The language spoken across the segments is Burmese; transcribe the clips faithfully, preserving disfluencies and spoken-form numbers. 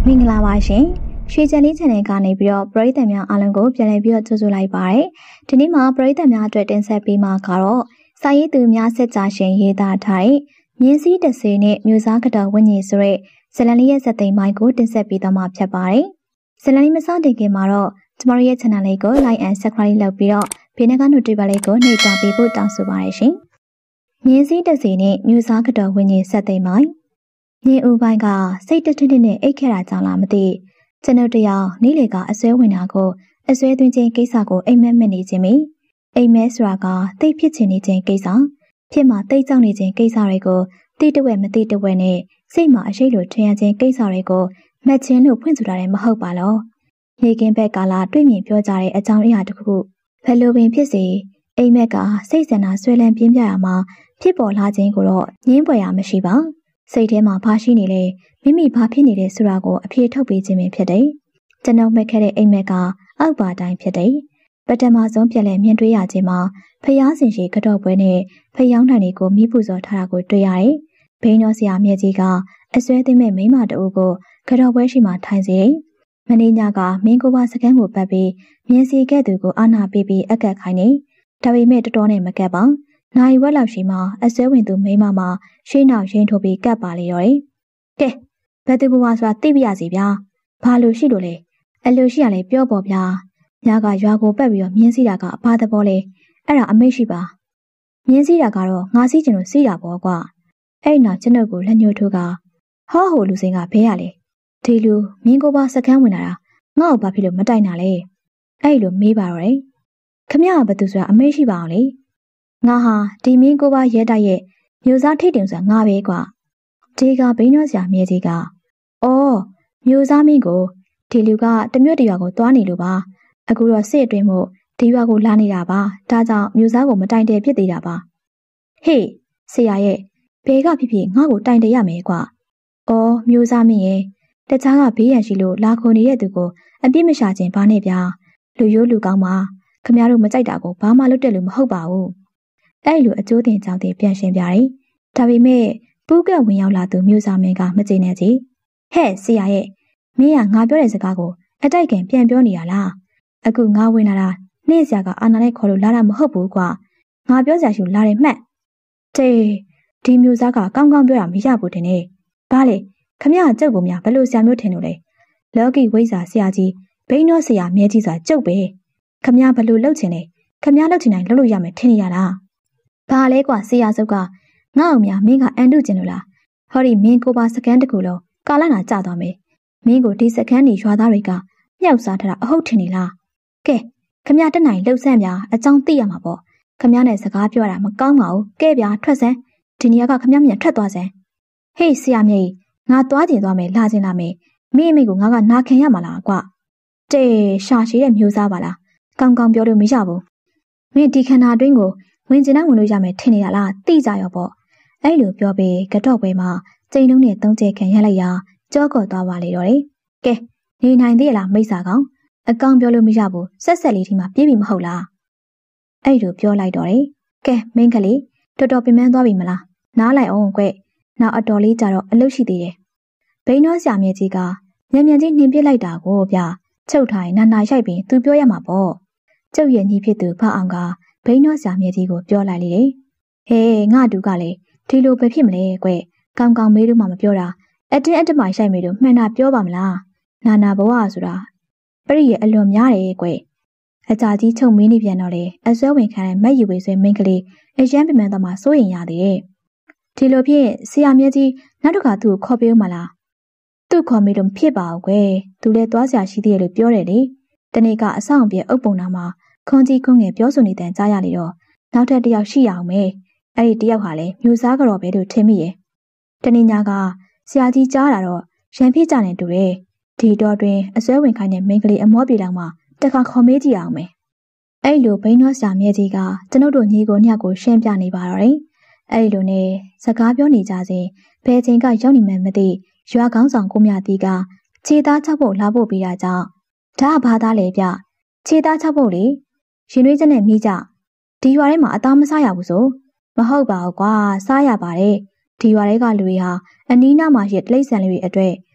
မင်္ဂလာပါရှင်ရွှေချယ်လေး channel ကနေပြီးတော့ပရိသတ်များအားလုံးကိုပြန်လည်ပြီးတော့ကြိုဆိုလိုက်ပါတယ်ဒီနေ့မှာပရိသတ်များအတွက်တင်ဆက်ပေးမှာကတော့စာရေးသူများဆက်ကြရှင်ရေးသားထားတဲ့မြင်းစည်းတစ်စေနဲ့မျိုးစားကတော်ဝိညာဉ်ဆိုတဲ့ဇလန်လေးရဲ့ဇာတ်သိမ်းပိုင်းကိုတင်ဆက်ပေးသွားမှာဖြစ်ပါတယ်ဇလန်လေးမစတင်ခင်မှာတော့ကျမတို့ရဲ့ channel လေးကို like and subscribe လုပ်ပြီးတော့ဘေးနားက notification လေးကိုနှိပ်ထားပေးဖို့တောင်းဆိုပါတယ်ရှင်မြင်းစည်းတစ်စေနဲ့မျိုးစားကတော်ဝိညာဉ်ဇာတ်သိမ်းပိုင်းညင်ဦးပိုင်းကစိတ်တထစ်နဲ့အိတ်ခဲ့တာကြောင့်လားမသိကျွန်ုပ်တယောက်နေ့လေကအစွဲဝင်တာကိုအစွဲသွင်းခြင်းကိစ္စကိုအိမ်မက်မက်နေခြင်းမီအိမ်မက်ဆိုတာကတိတ်ဖြစ်ချင်နေခြင်းကိစ္စဖြစ်မှာတိတ်ကြောက်နေခြင်းကိစ္စတွေကိုတိတဝက်မတိတဝက်နဲ့စိတ်မှာအရှိတ်လိုထင်ရခြင်းကိစ္စတွေကိုမှတ်ခြင်းလို့ဖွင့်ဆိုထားတယ်မဟုတ်ပါလို့နေကင်းဘက်ကာလာတွေ့မြင်ပြောကြတဲ့အကြောင်းအရာတစ်ခုခုဘယ်လိုပင်ဖြစ်စေအိမ်မက်ကစိတ်ဆန္ဒဆွဲလန်းပြင်းပြရမှာဖြစ်ပေါ်လာခြင်းကိုတော့ငြင်းပယ်ရမရှိပါစိတ်ထဲမှာဘာရှိနေလဲမိမိဘာဖြစ်နေလဲဆိုတာကိုအဖြေထုတ်ပေးခြင်းပဲဖြစ်တယ်။ကျွန်ုပ်မဲ့ခဲ့တဲ့အိမ်မက်ကအောက်ပါတိုင်းဖြစ်တယ်။ပထမဆုံးပြက်လဲမြင်တွေ့ရခြင်းမှာဖျားစင်ရှိကတော့ပွဲနဲ့ဖျောင်းတိုင်တွေကိုမိပူဇော်ထားတာကိုတွေ့ရတယ်။ဘိန်းတော်ဆရာမြတ်ကြီးကအစွဲသိမဲ့မိမတအုပ်ကိုကတော့ပွဲရှိမှထိုင်စေတယ်။မင်းညကမင်းကိုပါစကန်းကိုပတ်ပြီးမြင်းစီခဲ့သူကိုအာနာပေးပြီးအကက်ခိုင်းနေ။ဒါပေမဲ့တော်တော်နဲ့မကက်ပါ။နိုင်ဝက်လောက်ရှိမှအစွဲဝင်သူမိမမှာရှင်းနောက်ရင်ထိုးပြီးကပ်ပါလေရောတယ်။ကဲဘယ်သူဘဝဆိုတာသိပြရစီဗျာ။ဘာလို့ရှိလို့လဲ။အလိုရှိရလဲပြောပေါ်ဗျာ။ညကရွာကိုပတ်ပြီးတော့မြင်းစီတာကဘာသဘောလဲ။အဲ့ဒါအမိတ်ရှိပါ။မြင်းစီတာကတော့ငါစီးချင်လို့စီးတာပေါ့ကွာ။အဲ့နောက်ကျွန်ုပ်ကိုလက်ညှိုးထိုးကဟောဟိုလူစင်ကဘဲရလေ။ဒီလူမင်းကိုပါစကန်းဝင်လာတာငါ့ကိုဘာဖြစ်လို့မတိုင်တာလဲ။အဲ့လိုမေးပါတော့တယ်။ခမရကဘသူဆိုတာအမိတ်ရှိပါအောင်လေ။ငါဟာဒီမင်းကိုပါရဲတိုက်ရဲ့မျိုးစားထိတ်တင်ဆိုတာငါပဲကွာဒီကဘိန်းတော်ဆရာမြဲကြီးကအော်မျိုးစားမင်းကိုဒီလူကတမျိုးတရွာကိုသွားနေလို့ပါအခုတော့စစ်အတွင်းမို့ဒီရွာကိုလာနေတာပါဒါကြောင့်မျိုးစားကိုမတိုင်တယ်ဖြစ်သေးတာပါဟေးဆရာရဲ့ဘယ်ကဖြစ်ဖြစ်ငါ့ကိုတိုင်တယ်ရမယ်ကွာအော်မျိုးစားမင်းရဲ့တခြားကဘေးရန်ရှိလို့လာခုန်နေတဲ့သူကိုအပြစ်မရှာခြင်းဘာနဲ့ဗျာလူရိုးလူကောင်းပါခမရတို့မကြိုက်တာကိုဘာမှလုပ်တယ်လို့မဟုတ်ပါဘူးအဲ့လိုအကျိုးတင်ကြောင်းတင်ပြန်ရှင်းပြတယ်ဒါပေမဲ့ပူးကက်ဝင်ရောက်လာသူမျိုးစားမင်းကမကျေနပ်ကြီးဟဲ့ဆရာရဲ့မင်းကငါပြောတဲ့စကားကိုအတိုက်ကန်ပြန်ပြောနေရလားအခုငါဝင်လာတာနေ့ဆရာကအာနာနဲ့ခေါ်လို့လာတာမဟုတ်ဘူးကွာငါပြောစရာရှိလာတယ်မှတ်တေးဒီမျိုးစားကကောင်းကောင်းပြောတာမရဘူးတင်နေဘာလဲခမရကျုပ်ကများဘယ်လိုဆရာမျိုးထင်လို့လဲလောကီဝိဇ္ဇာဆရာကြီးဘိန်းတော်ဆရာမြဲကြီးဆိုတာကျုပ်ပဲခမရဘယ်လိုလုပ်ချင်လဲခမရလုပ်ချင်တိုင်းလုပ်လို့ရမယ်ထင်နေရလားဘာလဲကွာဆရာစုပ်ကငါ့အမြမင်းကအန်တုကျင်လို့လားဟောဒီမင်းကိုပါစကန်တကူလုံးကာလနာကျသွားမယ်မင်းကိုဒီစကန်နေရွာသားတွေကမြောက်စားထားတာအဟုတ်ထင်နေလားကဲခမရတက်နိုင်လှုပ်ဆန်းပြအကြောင်းသိရမှာပေါ့ခမရနဲ့စကားပြောတာမကောင်းပါဘူးကဲပြထွက်စမ်းဒီနေရာကခမရမြန်ထွက်သွားစမ်းဟေးဆရာမြေငါသွားကျင်သွားမယ်လာကျင်လာမယ်မင်းအမေကိုငါကနာခံရမှာလားကွတေရှာရှိတဲ့မျိုးစားပါလားကောင်းကောင်းပြောလို့မရဘူးမင်းဒီခန္ဓာအတွင်းကိုဝင်ကျင်နိုင်ဝင်လို့ရမယ်ထင်နေတာလားသိကြရောပေါ့အဲ့လိုပြောပြီးကတော့ပွဲမှာကျိန်လုံးနဲ့သုံးကျဲခံရလိုက်ရာကြောကော့သွားပါလေတော့တယ်ကဲနေနိုင်သေးလားမိစ္ဆာကောင်အကောင်ပြောလို့မရဘူးဆက်ဆက်လေးဒီမှာပြေးပြီမဟုတ်လားအဲ့လိုပြောလိုက်တော့တယ်ကဲမင်းကလေးတော်တော်ပင်ပန်းသွားပြီမလားနားလိုက်အောင်ကွနောက်အတော်လေးကြတော့အလုပ်ရှိသေးတယ်ဘိန်းတော်ဆရာမြတ်ကြီးကညံ့ညံ့ကြီးနှင်ပြစ်လိုက်တာကိုဗျချုပ်ထိုင်နာနာရိုက်ပြီးသူပြောရမှာပေါ့ကျုပ်ရဲ့ညီဖြစ်သူဖအောင်ကဘိန်းတော်ဆရာမြတ်ကြီးကိုပြောလိုက်လေတယ်ဟေးငါတူကလေဒီလိုပဲဖြစ်မလဲကွကောင်းကောင်းမေးလို့မှမပြောတာအတင်းအတမရိုက်မေးလို့မှန်တာပြောပါမလားနာနာဘဝဆိုတာပရိရဲ့အလွန်များတယ်ကွအကြာကြီးချုပ်မင်းနေပြန်တော့လေအစွဲဝင်ခံတဲ့မက်ယူဝေဆွဲမင်းကလေးအရန်ပင်ပန်းတော့မှစိုးရင်ရသေးတယ်ဒီလိုဖြင့်ဆရာမြတ်ကြီးနောက်တစ်ခါသူ့ကိုခေါ်ပေးဦးမလားသူ့ခေါ်မေးလို့ဖြစ်ပါဘူးကွသူလည်းသွားစရာရှိသေးတယ်လို့ပြောတယ်လေတနေ့ကအဆောင်ပြေအုပ်ပုံနာမှာခွန်ကြီးခွန်းငယ်ပြောဆိုနေတဲ့ကြားရလေတော့နောက်ထပ်တယောက်ရှိရအောင်မေအဲ့ဒီတယောက်ဟာလည်းမျိုးစားကြော်ပဲလို့ထင်မိရဲ့တနေ့ညကဆရာကြီးကြားလာတော့ရန်ဖြစ်ကြနေတူတယ်ဒီတော့တွင်အစွဲဝင်ခိုင်းတဲ့မိန်းကလေးအမောပြေတောင်မှတခါခေါ်မေးကြည့်အောင်မယ်အဲ့လိုဘိန်းတော်ဆရာမြဲကြီးကကျွန်ုပ်တို့ညီကိုညကိုရှင်းပြနေပါတော့တယ်အဲ့လိုနဲ့စကားပြောနေကြစဉ်ဘယ်ချိန်ကရောက်နေမှမသိရွာကောင်းဆောင်ကိုမြတီးကခြေသားချဖို့လာဖို့ပြီးတာကြောင့်ဒါကဘာသားလဲဗျခြေသားချဖို့လေရင်နှွေးချက်နဲ့မိကြဒီရွာထဲမှာအသားမစားရဘူးဆိုမဟုတ်ပါဘူးကွာစားရပါတယ်ဒီရွာတွေကလူတွေဟာအနီးနားမှာရှိတိရစ္ဆာန်လေးတွေအတွက်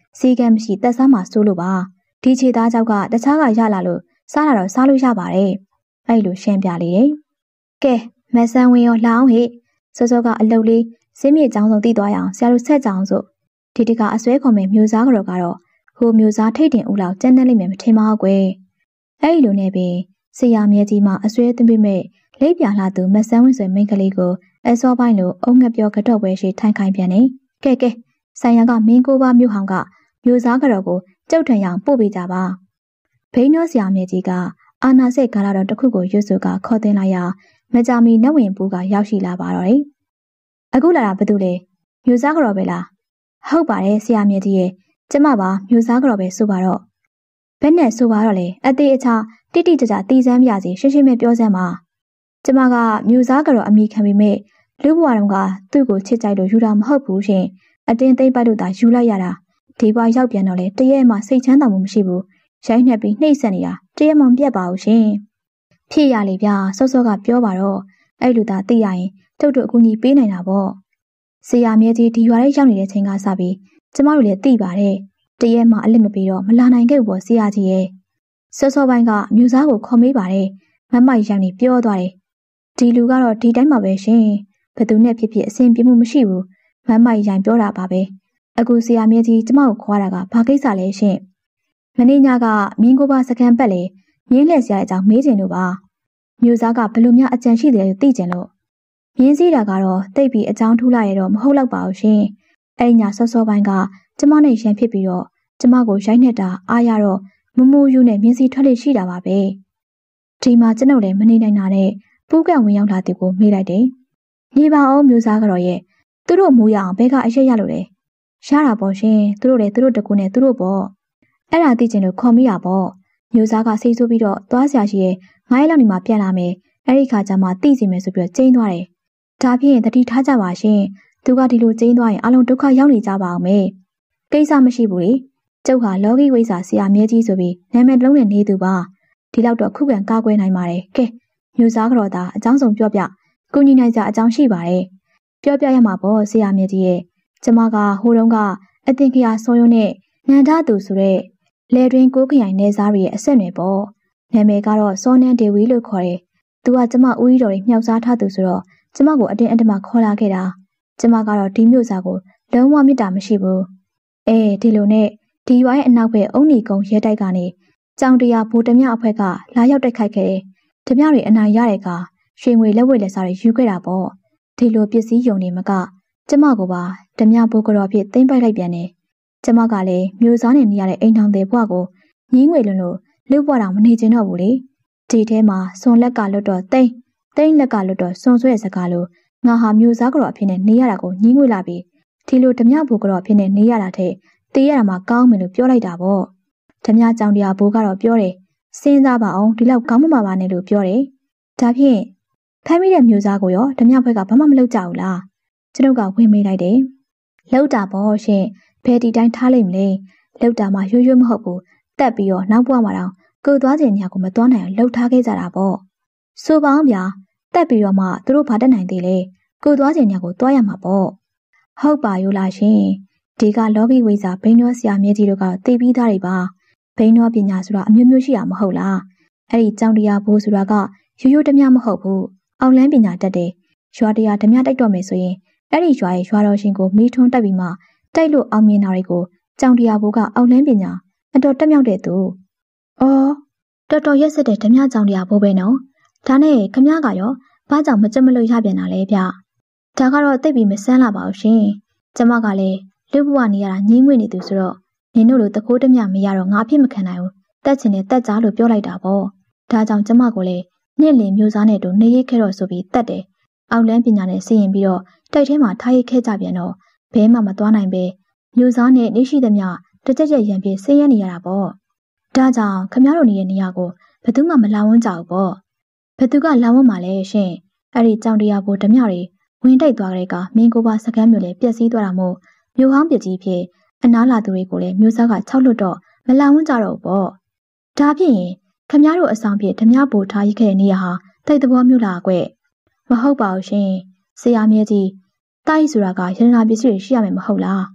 စီကံမရှိတက်စားမှစိုးလို့ပါဒီခြေသားကြောက်ကတခြားကရလာလို့စားလာတော့စားလို့ရပါတယ်အဲ့လိုရှင်းပြလေတယ်ကဲမဆန်းဝင်းရောလာအောင်ဟဲ့စောစောကအလုတ်လေးစင်းမြေចောင်းစုံတီးသွားရအောင်ဆရာတို့ဆက်ကြအောင်စို့ဒီတကအစွဲခေါ်မဲ့မျိုးစားကြော်ကတော့ဟိုမျိုးစားထိတ်တင်ဦးလောက်ကျန်းနေလိမ့်မယ်မထင်ပါဘူးကွယ်အဲ့လိုနဲ့ပင်ဆရာမြဲကြီးမှအစွဲသွင်းပေးမဲ့လိပ်ပြလာသူမဆန်းဝင်းဆွေမိန်းကလေးကိုအစောပိုင်းလိုအုံငှက်ပြောကတော့ပွဲရှိထိုင်ခိုင်းပြန်နေကဲကဲဆိုင်ရကမင်းကိုပါမြို့ဟောင်ကမျိုးစားကြော်ကိုကျုပ်ထံရအောင်ပို့ပေးကြပါဘိန်းတော်ဆရာမြဲကြီးကအာနာစိတ်ကားလာတော့တခုကိုရွတ်စုကခေါ်တင်လိုက်ရမကြမီနတ်ဝင်ပူးကရောက်ရှိလာပါတော့တယ်အခုလာတာဘာလို့လဲမျိုးစားကြော်ပဲလားဟုတ်ပါတယ်ဆရာမြဲကြီးရဲ့ကျမပါမျိုးစားကြော်ပဲဆိုပါတော့ဘယ်နဲ့ဆိုပါတော့လေအသေးအချာတိတိကျကျတီးစမ်းပြစီရှင်းရှင်းပဲပြောစမ်းပါကျမကမျိုးစားကြော်အမိခံပေမဲ့လူဘွားတော်ကသူ့ကိုချစ်ကြိုက်လို့ယူတာမဟုတ်ဘူးရှင်အတင်းသိမ့်ပိုက်လို့သာယူလိုက်ရတာဒီဘွားရောက်ပြန်တော့လေတရက်မှစိတ်ချမ်းသာမှုမရှိဘူးရိုင်းနှက်ပြီးနှိမ့်ဆက်နေတာတရက်မှမပြတ်ပါဘူးရှင်ဖြစ်ရလေဗျာစောစောကပြောပါတော့အဲ့လိုသာသိရရင်ကျုပ်တို့အကူအညီပေးနိုင်တာပေါ့ဆရာမြဲကြီးဒီရွာထဲရောက်နေတဲ့ချိန်ကစပြီးကျမတို့လည်းသိပါတယ်တရက်မှအလစ်မပေးတော့မလာနိုင်ခဲ့ဘူးပေါ့ဆရာကြီးရဲ့စောစောပိုင်းကမျိုးစားကိုခေါ်မေးပါတယ်မမရိုင်းနေပြောသွားတယ်ဒီလူကတော့ဒီတိုင်းမှာပဲရှင်ဘယ်သူနဲ့ဖြစ်ဖြစ်အဆင်ပြေမှုမရှိဘူးမမရိုင်းပြောတာပါပဲအခုဆရာမြဲကြီးကျမကိုခေါ်တာကဘာကိစ္စလဲရှင်မင်းညကမင်းကိုပါစကန်ပတ်လေမြင်းလှည့်ဆရာအကြောင်းမေးချင်လို့ပါမျိုးစားကဘယ်လိုများအကြံရှိတယ်လို့သိချင်လို့မြင်းစည်းတာကတော့တိတ်ပြီးအကြောင်းထူးလာရတော့မဟုတ်တော့ပါဘူးရှင်အဲ့ညစောစောပိုင်းကကျမနဲ့ရန်ဖြစ်ပြီးတော့ကျမကိုရိုက်နှက်တာအားရတော့မမူယူနဲ့မြင်းစည်းထွက်လေရှိတာပါပဲဒီမှာကျွန်ုပ်လည်းမနေနိုင်တာနဲ့ပူးကန့်ဝင်ရောက်လာတဲ့ကိုမေးလိုက်တယ်ညီပါအောင်မျိုးစားကတော့ရဲ့သူတို့မူရအောင်ဘဲကအရက်ရလို့လေရတာပေါ့ရှင်သူတို့လည်းသူတို့တကူနဲ့သူတို့ပေါ့အဲ့ဒါသိချင်လို့ခေါ်မိတာပေါ့မျိုးစားကစိတ်ဆိုးပြီးတော့သွားဆရာရှိရဲ့ငါးရက်လောက်နေမှပြန်လာမယ်အဲ့ဒီခါကျမှသိစီမယ်ဆိုပြီးတော့ကျင်းသွားတယ်ဒါဖြင့်တတိထားကြပါရှင်သူကဒီလိုကျင်းသွားရင်အလုံးဒုက္ခရောက်နေကြပါအောင်မေကိစ္စမရှိဘူးလေကျုပ်ဟာလောကီဝိဇ္ဇာဆရာမြဲကြီးဆိုပြီးနာမည်လုံးနဲ့နေသူပါဒီလောက်တော့ခုခံကာကွယ်နိုင်ပါတယ်ကဲမျိုးစားကြော်သားအကြောင်းစုံပြောပြကုညီနိုင်ကြအကြောင်းရှိပါတယ်ပြောပြရမှာပေါ့ဆရာမြဲကြီးရဲ့ကျမကဟိုတုန်းကအတင်ခရာစောရုံးနဲ့နန္ဒသူဆိုတဲ့လေတွင်ကိုခရိုင်နေစားရဲ့အဆက်နယ်ပေါ့နာမည်ကတော့စောနန်းဒေဝီလို့ခေါ်တယ်သူကကျမဦးကြီးတော်ကြီးမြောက်စားထားသူဆိုတော့ကျမကိုအတင်းအဓမ္မခေါ်လာခဲ့တာကျမကတော့ဒီမျိုးစားကိုလုံးဝမေတ္တာမရှိဘူးအဲဒီလိုနဲ့ဒီရွာရဲ့အနောက်ဘက်အုံနီကုန်းရဲတိုက်ကနေကြောင်တရားဗိုလ်တမအဖွဲ့ကလာရောက်တိုက်ခိုက်ခဲ့တယ်တမတွေအနိုင်ရတဲ့ကရွှေငွေလက်ဝဲလက်စားတွေယူခဲ့တာပေါ့ဒီလိုပစ္စည်းယုံနေမကကျမကိုပါတမဘိုးကြော်ဖြစ်သိမ့်ပိုက်လိုက်ပြန်တယ်ကျမကလည်းမျိုးစားနေနေရတဲ့အိမ်ထောင်တဲ့ဘွားကိုညီးငွေလွန်းလို့လူ့ဘွားတော်မနေချင်တော့ဘူးလေဒီထဲမှာစွန်လက်ကလွတ်တော့တိမ့်တိမ့်လက်ကလွတ်တော့စွန်ဆွဲစကားလို့ငါဟာမျိုးစားကြော်အဖြစ်နဲ့နေရတာကိုညီးငွေလာပြီးဒီလိုဓမြဘိုးကြော်အဖြစ်နဲ့နေရတာတဲ့တေးရတာမှကောင်းမယ်လို့ပြောလိုက်တာပေါ့ဓမြကြောင်တရားဘိုးကတော့ပြောတယ်စဉ်းစားပါအောင်ဒီလောက်ကောင်းမှမှာပါနဲ့လို့ပြောတယ်ဒါဖြင့်ဖမ်းမိတဲ့မျိုးစားကိုရောဓမြဘွဲကဘာမှမလုပ်ကြဘူးလားကျွန်ုပ်ကဝင်မေးလိုက်တယ်လောက်တာပေါ့ရှင်ဘယ်ဒီတိုင်းထားလိုက်မလဲလောက်တာမှရိုးရိုးမဟုတ်ဘူးတက်ပြီးတော့နောက်ဘွားမှာတော့ကိုသွားခြင်းညာကိုမသွားနိုင်အောင်လှုပ်ထားခဲ့ကြတာပေါ့ဆိုပါအောင်ဗျာတက်ပြီးတော့မှသူတို့ဘာတက်နိုင်သေးလဲကိုသွားခြင်းညာကိုသွားရမှာပေါ့ဟုတ်ပါရောလားရှင်ဒီကလောကီဝိဇ္ဇာဘိန်းတော်ဆရာမြဲကြီးတို့ကတော့သိပြီးသားတွေပါဘိန်းတော်ပညာဆိုတာအမျိုးမျိုးရှိတာမဟုတ်လားအဲ့ဒီကြောင်တရားဘိုးဆိုတာကရိုးရိုးဓမြမဟုတ်ဘူးအောင်လန်းပညာတတ်တယ်ရွာတရားဓမြတိုက်တော့မယ်ဆိုရင်အဲ့ဒီရွာရဲ့ရွာတော်ရှင်ကိုမိထွန်းတက်ပြီးမှတိုက်လို့အောင်မြင်တာတွေကိုကြောင်တရားဘိုးကအောင်လန်းပညာအတော်တက်မြောက်တဲ့သူအော်တော်တော်ရက်စက်တဲ့ဓမြကြောင်တရားဘိုးပဲနော်ဒါနဲ့ခမည်းကရောဘာကြောင့်မကြက်မလို့ရပြန်တာလဲဗျဒါကတော့သိပြီးမဆန်းလာပါဘူးရှင်ကျမကလည်းလူဘဝနေရတာညင်းငွေ့နေသူဆိုတော့နင်တို့လိုတကိုးတမျှမရတော့ငါအဖြစ်မခံနိုင်ဘူးတက်ချင်တဲ့တက်ကြားလို့ပြောလိုက်တာပေါ့ဒါကြောင့်ကျမကိုလည်းနှစ်လင်မျိုးစားနဲ့တူနေရိတ်ခဲ့တော့ဆိုပြီးတက်တယ်အောက်လန်းပညာနဲ့စီရင်ပြီးတော့တိုက်ထဲမှာထားရိတ်ခဲ့ကြပြန်တော့ဘဲမှမသွားနိုင်ပဲမျိုးစားနဲ့နေရှိသမျှတကြက်ကြက်ရံပြေးဆင်းရဲနေရတာပေါ့ဒါကြောင့်ခမတို့နေတဲ့နေရာကိုဘယ်သူမှမလာဝန်းကြဘူးပေါ့ဘယ်သူကလာဝန်းမှာလဲရှင်အဲ့ဒီကြောင်တရားဘိုးဓမြတွေဝင်တိုက်သွားတဲ့ကမင်းကိုပါစကမ်းမျိုးလည်းပျက်စီးသွားတာမို့မျိုးဟောင်းပစ်ကြီးဖြစ်အနားလာသူတွေကိုလည်းမျိုးစားက၆လွတ်တော့မလာဝန်းကြတော့ဘူးပေါ့ဒါဖြစ်ရင်ခမတို့အဆောင်ဖြစ်ဓမြဘိုးထားရိတ်ခဲ့တဲ့နေရာဟာတိတ်သဘောမျိုးလားကွမဟုတ်ပါဘူးရှင်ဆရာမြဲကြီးတာကြီးဆိုတာကရတနာပစ္စည်းတွေရှိရမယ်မဟုတ်လား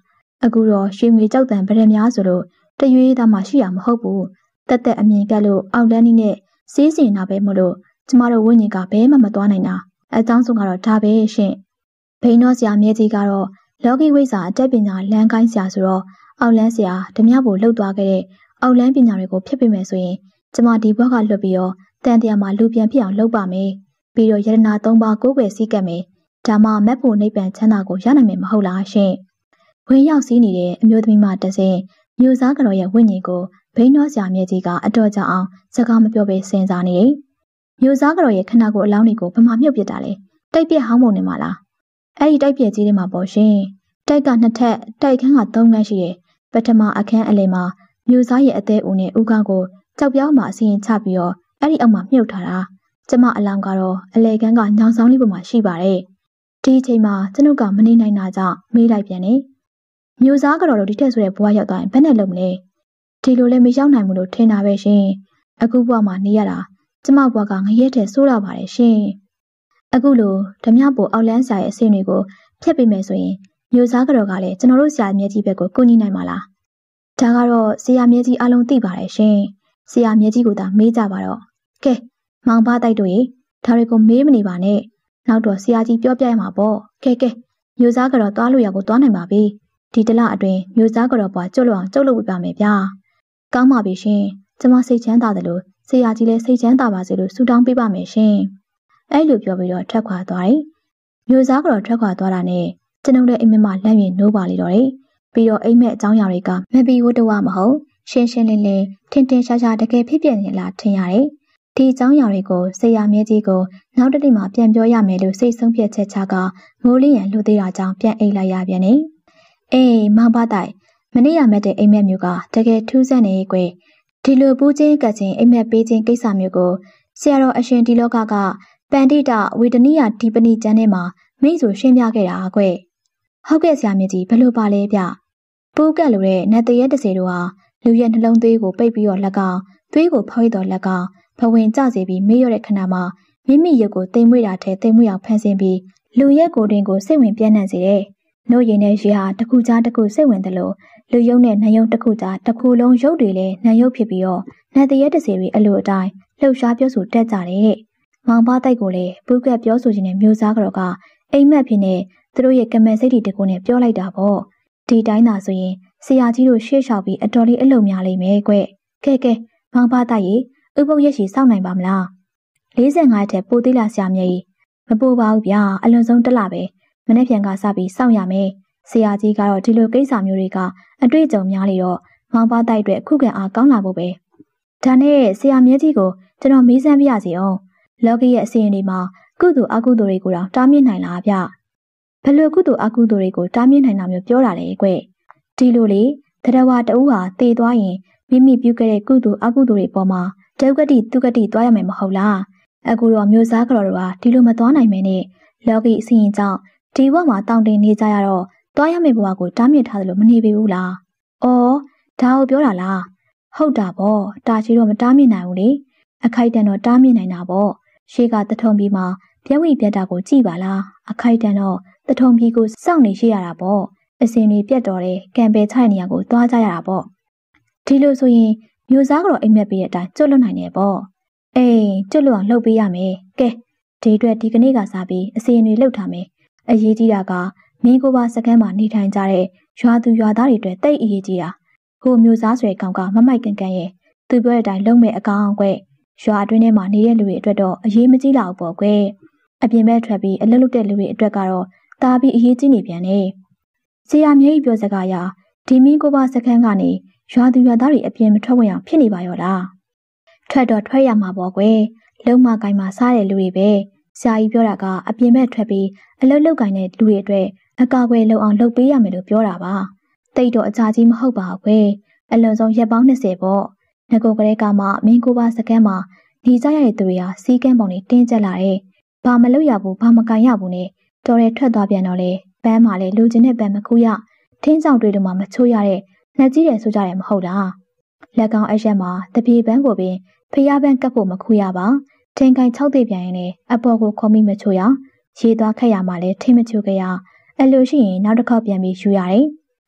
အခုတော့ရွှေငွေကြောက်တံဗရများဆိုလို့တရွေးသားမှရှိရမဟုတ်ဘူးတက်တက်အမြင်ကလို့အောက်လန်းနီးနဲ့စီးစင်တာပဲမလို့ကျမတို့ဝိညာဉ်ကဘဲမှမသွားနိုင်တာအကြောင်းဆုံးကတော့ဒါပဲရှင့်ဘိန်းတော်ဆရာမြဲကြီးကတော့လောကီဝိဇ္ဇာအတက်ပညာလမ်းကိုင်းဆရာဆိုတော့အောက်လန်းဆရာဓမြဖို့လှုပ်သွားခဲ့တဲ့အောက်လန်းပညာတွေကိုဖျက်ပြမယ်ဆိုရင်ကျမဒီဘွားကလွတ်ပြီးတော့တန်တရားမှာလူပြန်ဖြစ်အောင်လုပ်ပါမယ်ပြီးတော့ယရနာသုံးပါးကိုးကွယ်စည်းကပ်မယ်ဒါမှမက်ဖို့နိဗ္ဗာန်ချမ်းသာကိုရနိုင်မယ်မဟုတ်လားရှင့်ဝင်ရောက်စီးနေတဲ့အမျိုးသမီးမတဆင်မျိုးစားကတော်ရဲ့ဝိညာဉ်ကိုဘိန်းတော်ဆရာမြဲကြီးကအတော်ကြအောင်စကားမပြောဘဲစဉ်းစားနေတယ်မျိုးစားကတော်ရဲ့ခန္ဓာကိုယ်အလောင်းတွေကိုဘမမြုပ်ပစ်တာလေတိုက်ပြက်ဟောင်းပုံနေမှာလားအဲ့ဒီတိုက်ပြက်ကြီးတွေမှာပေါ့ရှင်တိုက်ကနှစ်ထပ်တိုက်ခန်းကသုံးခန်းရှိတယ်ပထမအခန်းအလယ်မှာမျိုးစားရဲ့အသေးဦးနဲ့ဦးခေါင်းကိုကြောက်ပြောင်းမှာအစီရင်ချပြီးတော့အဲ့ဒီအောက်မှာမြုပ်ထားတာကျမအလောင်းကတော့အလေကန်းကညောင်ဆောင်လေးပေါ်မှာရှိပါတယ်ဒီအချိန်မှာကျွန်ုပ်ကမနေနိုင်တာကြောင့်မေးလိုက်ပြန်တယ်မျိုးစားကတော့ဒီထက်ဆိုတဲ့ဘဝရောက်သွားရင်ဘယ်နဲ့လုပ်မလဲဒီလိုလည်းမရောက်နိုင်ဘူးလို့ထင်တာပဲရှင်အခုဘဝမှာနေရတာကျမဘဝကငရဲတဲ့ဆိုးလာပါတယ်ရှင်အခုလိုဓမြပိုအောက်လန်းဆရာရဲ့အစင်းတွေကိုဖျက်ပေးမယ်ဆိုရင်မျိုးစားကတော့ကလည်းကျွန်တော်တို့ဆရာမြဲကြီးဘက်ကိုကူညီနိုင်မှာလားဒါကတော့ဆရာမြဲကြီးအလုံးသိပါတယ်ရှင်ဆရာမြဲကြီးကသာမေးကြပါတော့ကဲမောင်ပါတိုက်တို့ရေဒါတွေကိုမေးမနေပါနဲ့နောက်တော့ဆရာကြီးပြောပြရမှာပေါ့ကဲကဲမျိုးစားကတော့သွားလို့ရကိုသွားနိုင်ပါပြီဒီတလအတွင်းမျိုးစားကတော့ပွားကျွတ်လို့အောင်ကျုပ်လုပ်ပြပါမယ်ဗျာကောင်းပါပြီရှင်ကျမစိတ်ချမ်းသာတယ်လို့ဆရာကြီးလည်းစိတ်ချမ်းသာပါစေလို့ဆုတောင်းပေးပါမယ်ရှင်အဲ့လိုပြောပြီးတော့ထွက်ခွာသွားတယ်မျိုးစားကတော့ထွက်ခွာသွားတာနဲ့ကျွန်ုပ်လည်းအိမ်မက်မှလမ်းရင်နိုးပါလေတော့တယ်ပြီးတော့အိမ်မက်အကြောင်းအရာတွေကမပီဝတ္တဝမဟုတ်ရှင်းရှင်းလင်းလင်းထင်ထင်ရှားရှားတကယ်ဖြစ်ပြနေလားထင်ရတယ်ဒီအကြောင်းအရာတွေကိုဆရာမြဲကြီးကိုနောက်တစ်နေ့မှပြန်ပြောရမယ်လို့စိတ်ဆုံးဖြတ်ချက်ချကမိုးလင်းရန်လှူသေးတာကြောင့်ပြန်အိတ်လိုက်ရပြန်တယ်အေးမောင်ပါတိုက်မနေ့ရမဲ့တဲ့အိမ်မက်မျိုးကတကယ်ထူးဆန်းနေကွယ်ဒီလိုပူးချင်းကတ်ချင်းအိမ်မက်ပေးခြင်းကိစ္စမျိုးကိုဆရာတော်အရှင်ဒီလောကကပန္တိတဝေဒနိယဒီပဏိကျမ်းထဲမှာမိတ်ဆိုရှင်းပြခဲ့တာကွယ်ဟုတ်ကဲ့ဆရာမြတ်ကြီးဘယ်လိုပါလဲဗျပူးကတ်လိုတဲ့နတ်တရဲတစေတို့ဟာလူရဲ့နှလုံးသွေးကိုပိတ်ပြီးတော့လက်ကောင်သွေးကိုဖောက်ရတော့လက်ကောင်ဘဝင်ကျစေပြီးမေ့ရတဲ့ခဏမှာမိမိရုပ်ကိုတိမ်မွေ့တာထဲတိမ်မွေ့အောင်ဖန်ဆင်းပြီးလူရဲ့ကိုယ်တွင်ကိုစိတ်ဝင်ပြန့်နှံ့စေတယ်။နှုတ်ရည်နဲ့ရေဟာတစ်ခုကြားတစ်ခုစိတ်ဝင်တယ်လို့လူယုံနဲ့နံယုံတစ်ခုကြားတစ်ခုလုံးရုပ်တွေလည်းနံယုတ်ဖြစ်ပြီးတော့နတ်တရဲတစေတွေအလိုအတိုင်းလှုပ်ရှားပြောဆိုတတ်ကြတယ်တဲ့။မောင်ပါတိုက်ကိုလည်းပူးကတ်ပြောဆိုခြင်းနဲ့မျိုးစားကြောကအိမ်မက်ဖြစ်နေသူတို့ရဲ့ကမန်စိတ်တွေတကူနဲ့ပြောလိုက်တာပေါ့။ဒီတိုင်းသာဆိုရင်ဆရာကြီးတို့ရှေ့လျှောက်ပြီးအတော်လေးအလုံများလိမ့်မယ်ကွ။ကဲကဲမောင်ပါတိုက်ရေဥပုပ်ရက်ရှည်စောင့်နိုင်ပါမလားလေးဆယ်ငါးထက်ပိုသေးလားဆရာမြတ်ကြီးမပိုပါဘူးဗျာအလွန်ဆုံးတစ်လပဲမနေ့ပြန်ကစပြီးစောင့်ရမယ်ဆရာကြီးကတော့ဒီလိုကိစ္စမျိုးတွေကအတွေ့အကြုံများလေတော့မောင်ပါတိုက်အတွက်ခုခံအားကောင်းလာဖို့ပဲဒါနဲ့ဆရာမြတ်ကြီးကိုကျွန်တော်မေးစမ်းပြရစီအောင်လောကီရဲ့အစီအရင်တွေမှာကုသိုလ်အကုသိုလ်တွေကိုတော့တားမြစ်နိုင်လားဗျဘယ်လိုကုသိုလ်အကုသိုလ်တွေကိုတားမြစ်နိုင်တာမျိုးပြောတာလေကွဒီလိုလေတရားဝတအူးဟာတည်သွားရင်မိမိပြုခဲ့တဲ့ကုသိုလ်အကုသိုလ်တွေပေါ်မှာဒုက္ကတိသူကတိသွားရမယ်မဟုတ်လားအခုတော့မျိုးစားကြော်တို့ကဒီလိုမသွားနိုင်မင်းနဲ့လောကီအစီရင်ကြောင့်ဒီဘဝမှာတောင်းတင်နေကြရတော့သွားရမယ့်ဘဝကိုတားမြစ်ထားတယ်လို့မနေပေဘူးလားအော်ဒါကိုပြောတာလားဟုတ်တာပေါ့တာချီတော့မတားမြစ်နိုင်ဘူးလေအခိုက်တန်တော့တားမြစ်နိုင်တာပေါ့ရှေးကတထုံပြီးမှပြက်ဝိပြက်တာကိုကြည်ပါလားအခိုက်တန်တော့တထုံပြီးကိုစောင့်နေရှိရတာပေါ့အစင်တွေပြက်တော်တယ်ကံပဲချိုက်နေရကိုသွားကြရတာပေါ့ဒီလိုဆိုရင်မျိုးစားကတော့အိမ်မက်ပေးတဲ့အတိုင်းကျွတ်လွတ်နိုင်တယ်ပေါ့အေးကျွတ်လွတ်အောင်လှုပ်ပေးရမယ်ကဲဒီအတွက်ဒီကနေ့ကစားပြီးအစီအရင်တွေလှုပ်ထားမယ်အရေးကြီးတာကမင်းကိုပါစကမ်းမှာနေထိုင်ကြတဲ့ရွာသူရွာသားတွေအတွက်တိတ်အရေးကြီးတာဟိုမျိုးစားဆွဲကောင်ကမမိုက်ကန်ကန်ရဲ့သူပြောတဲ့အတိုင်းလုံးမဲ့အကောင်ကွယ်ရွာအတွင်းထဲမှာနေတဲ့လူတွေအတွက်တော့အရေးမကြီးလောက်ပေါ့ကွယ်အပြင်ဘက်ထွက်ပြီးအလုပ်လုပ်တဲ့လူတွေအတွက်ကတော့တာပြီးအရေးကြီးနေပြန်တယ်ဆရာမြတ်ကြီးပြောစကားအရဒီမင်းကိုပါစကမ်းကနေရွာသူရွာသားတွေအပြင်မထွက်ဝင်အောင်ဖြစ်နေပါရောလားထွက်တော့ထွက်ရမှာပေါ့ကွယ်လုံမကိုင်းမှာစားတဲ့လူတွေပဲဆရာကြီးပြောတာကအပြင်ဘက်ထွက်ပြီးအလုပ်လုပ်ကိုင်းတဲ့လူတွေအတွက်အကာအကွယ်လုံအောင်လုပ်ပေးရမယ်လို့ပြောတာပါတိတ်တော့အချာကြီးမဟုတ်ပါဘူးကွယ်အလွန်ဆုံးရက်ပေါင်း၂၀ပေါ့ငကိုကလေးကမှမင်းကိုပါစကမ်းမှာနေကြရတဲ့သူတွေဟာစီးကမ်းပုံတွေတင်းကျပ်လာတယ်ဘာမလုပ်ရဘူးဘာမကန်ရဘူးနဲ့တော်ရဲထွက်သွားပြန်တော့လေပန်းမှာလေလူချင်းနဲ့ပန်းမကူရထင်းဆောင်တွေတို့မှမချိုးရတဲ့နှက်ကြီးတယ်ဆိုကြတယ်မဟုတ်လားလက်ကောင်အရက်မှာတပြေပန်းကိုပင်ဖျားပန်းကပ်ဖို့မခူရပါထင်းကိုင်း၆သိပြန်ရင်လည်းအပေါ်ကိုခုံပြီးမချိုးရရေသွားခက်ရမှလည်းထင်းမချိုးကြရအဲ့လိုရှိရင်နောက်တစ်ခေါက်ပြန်ပြီးယူရတယ်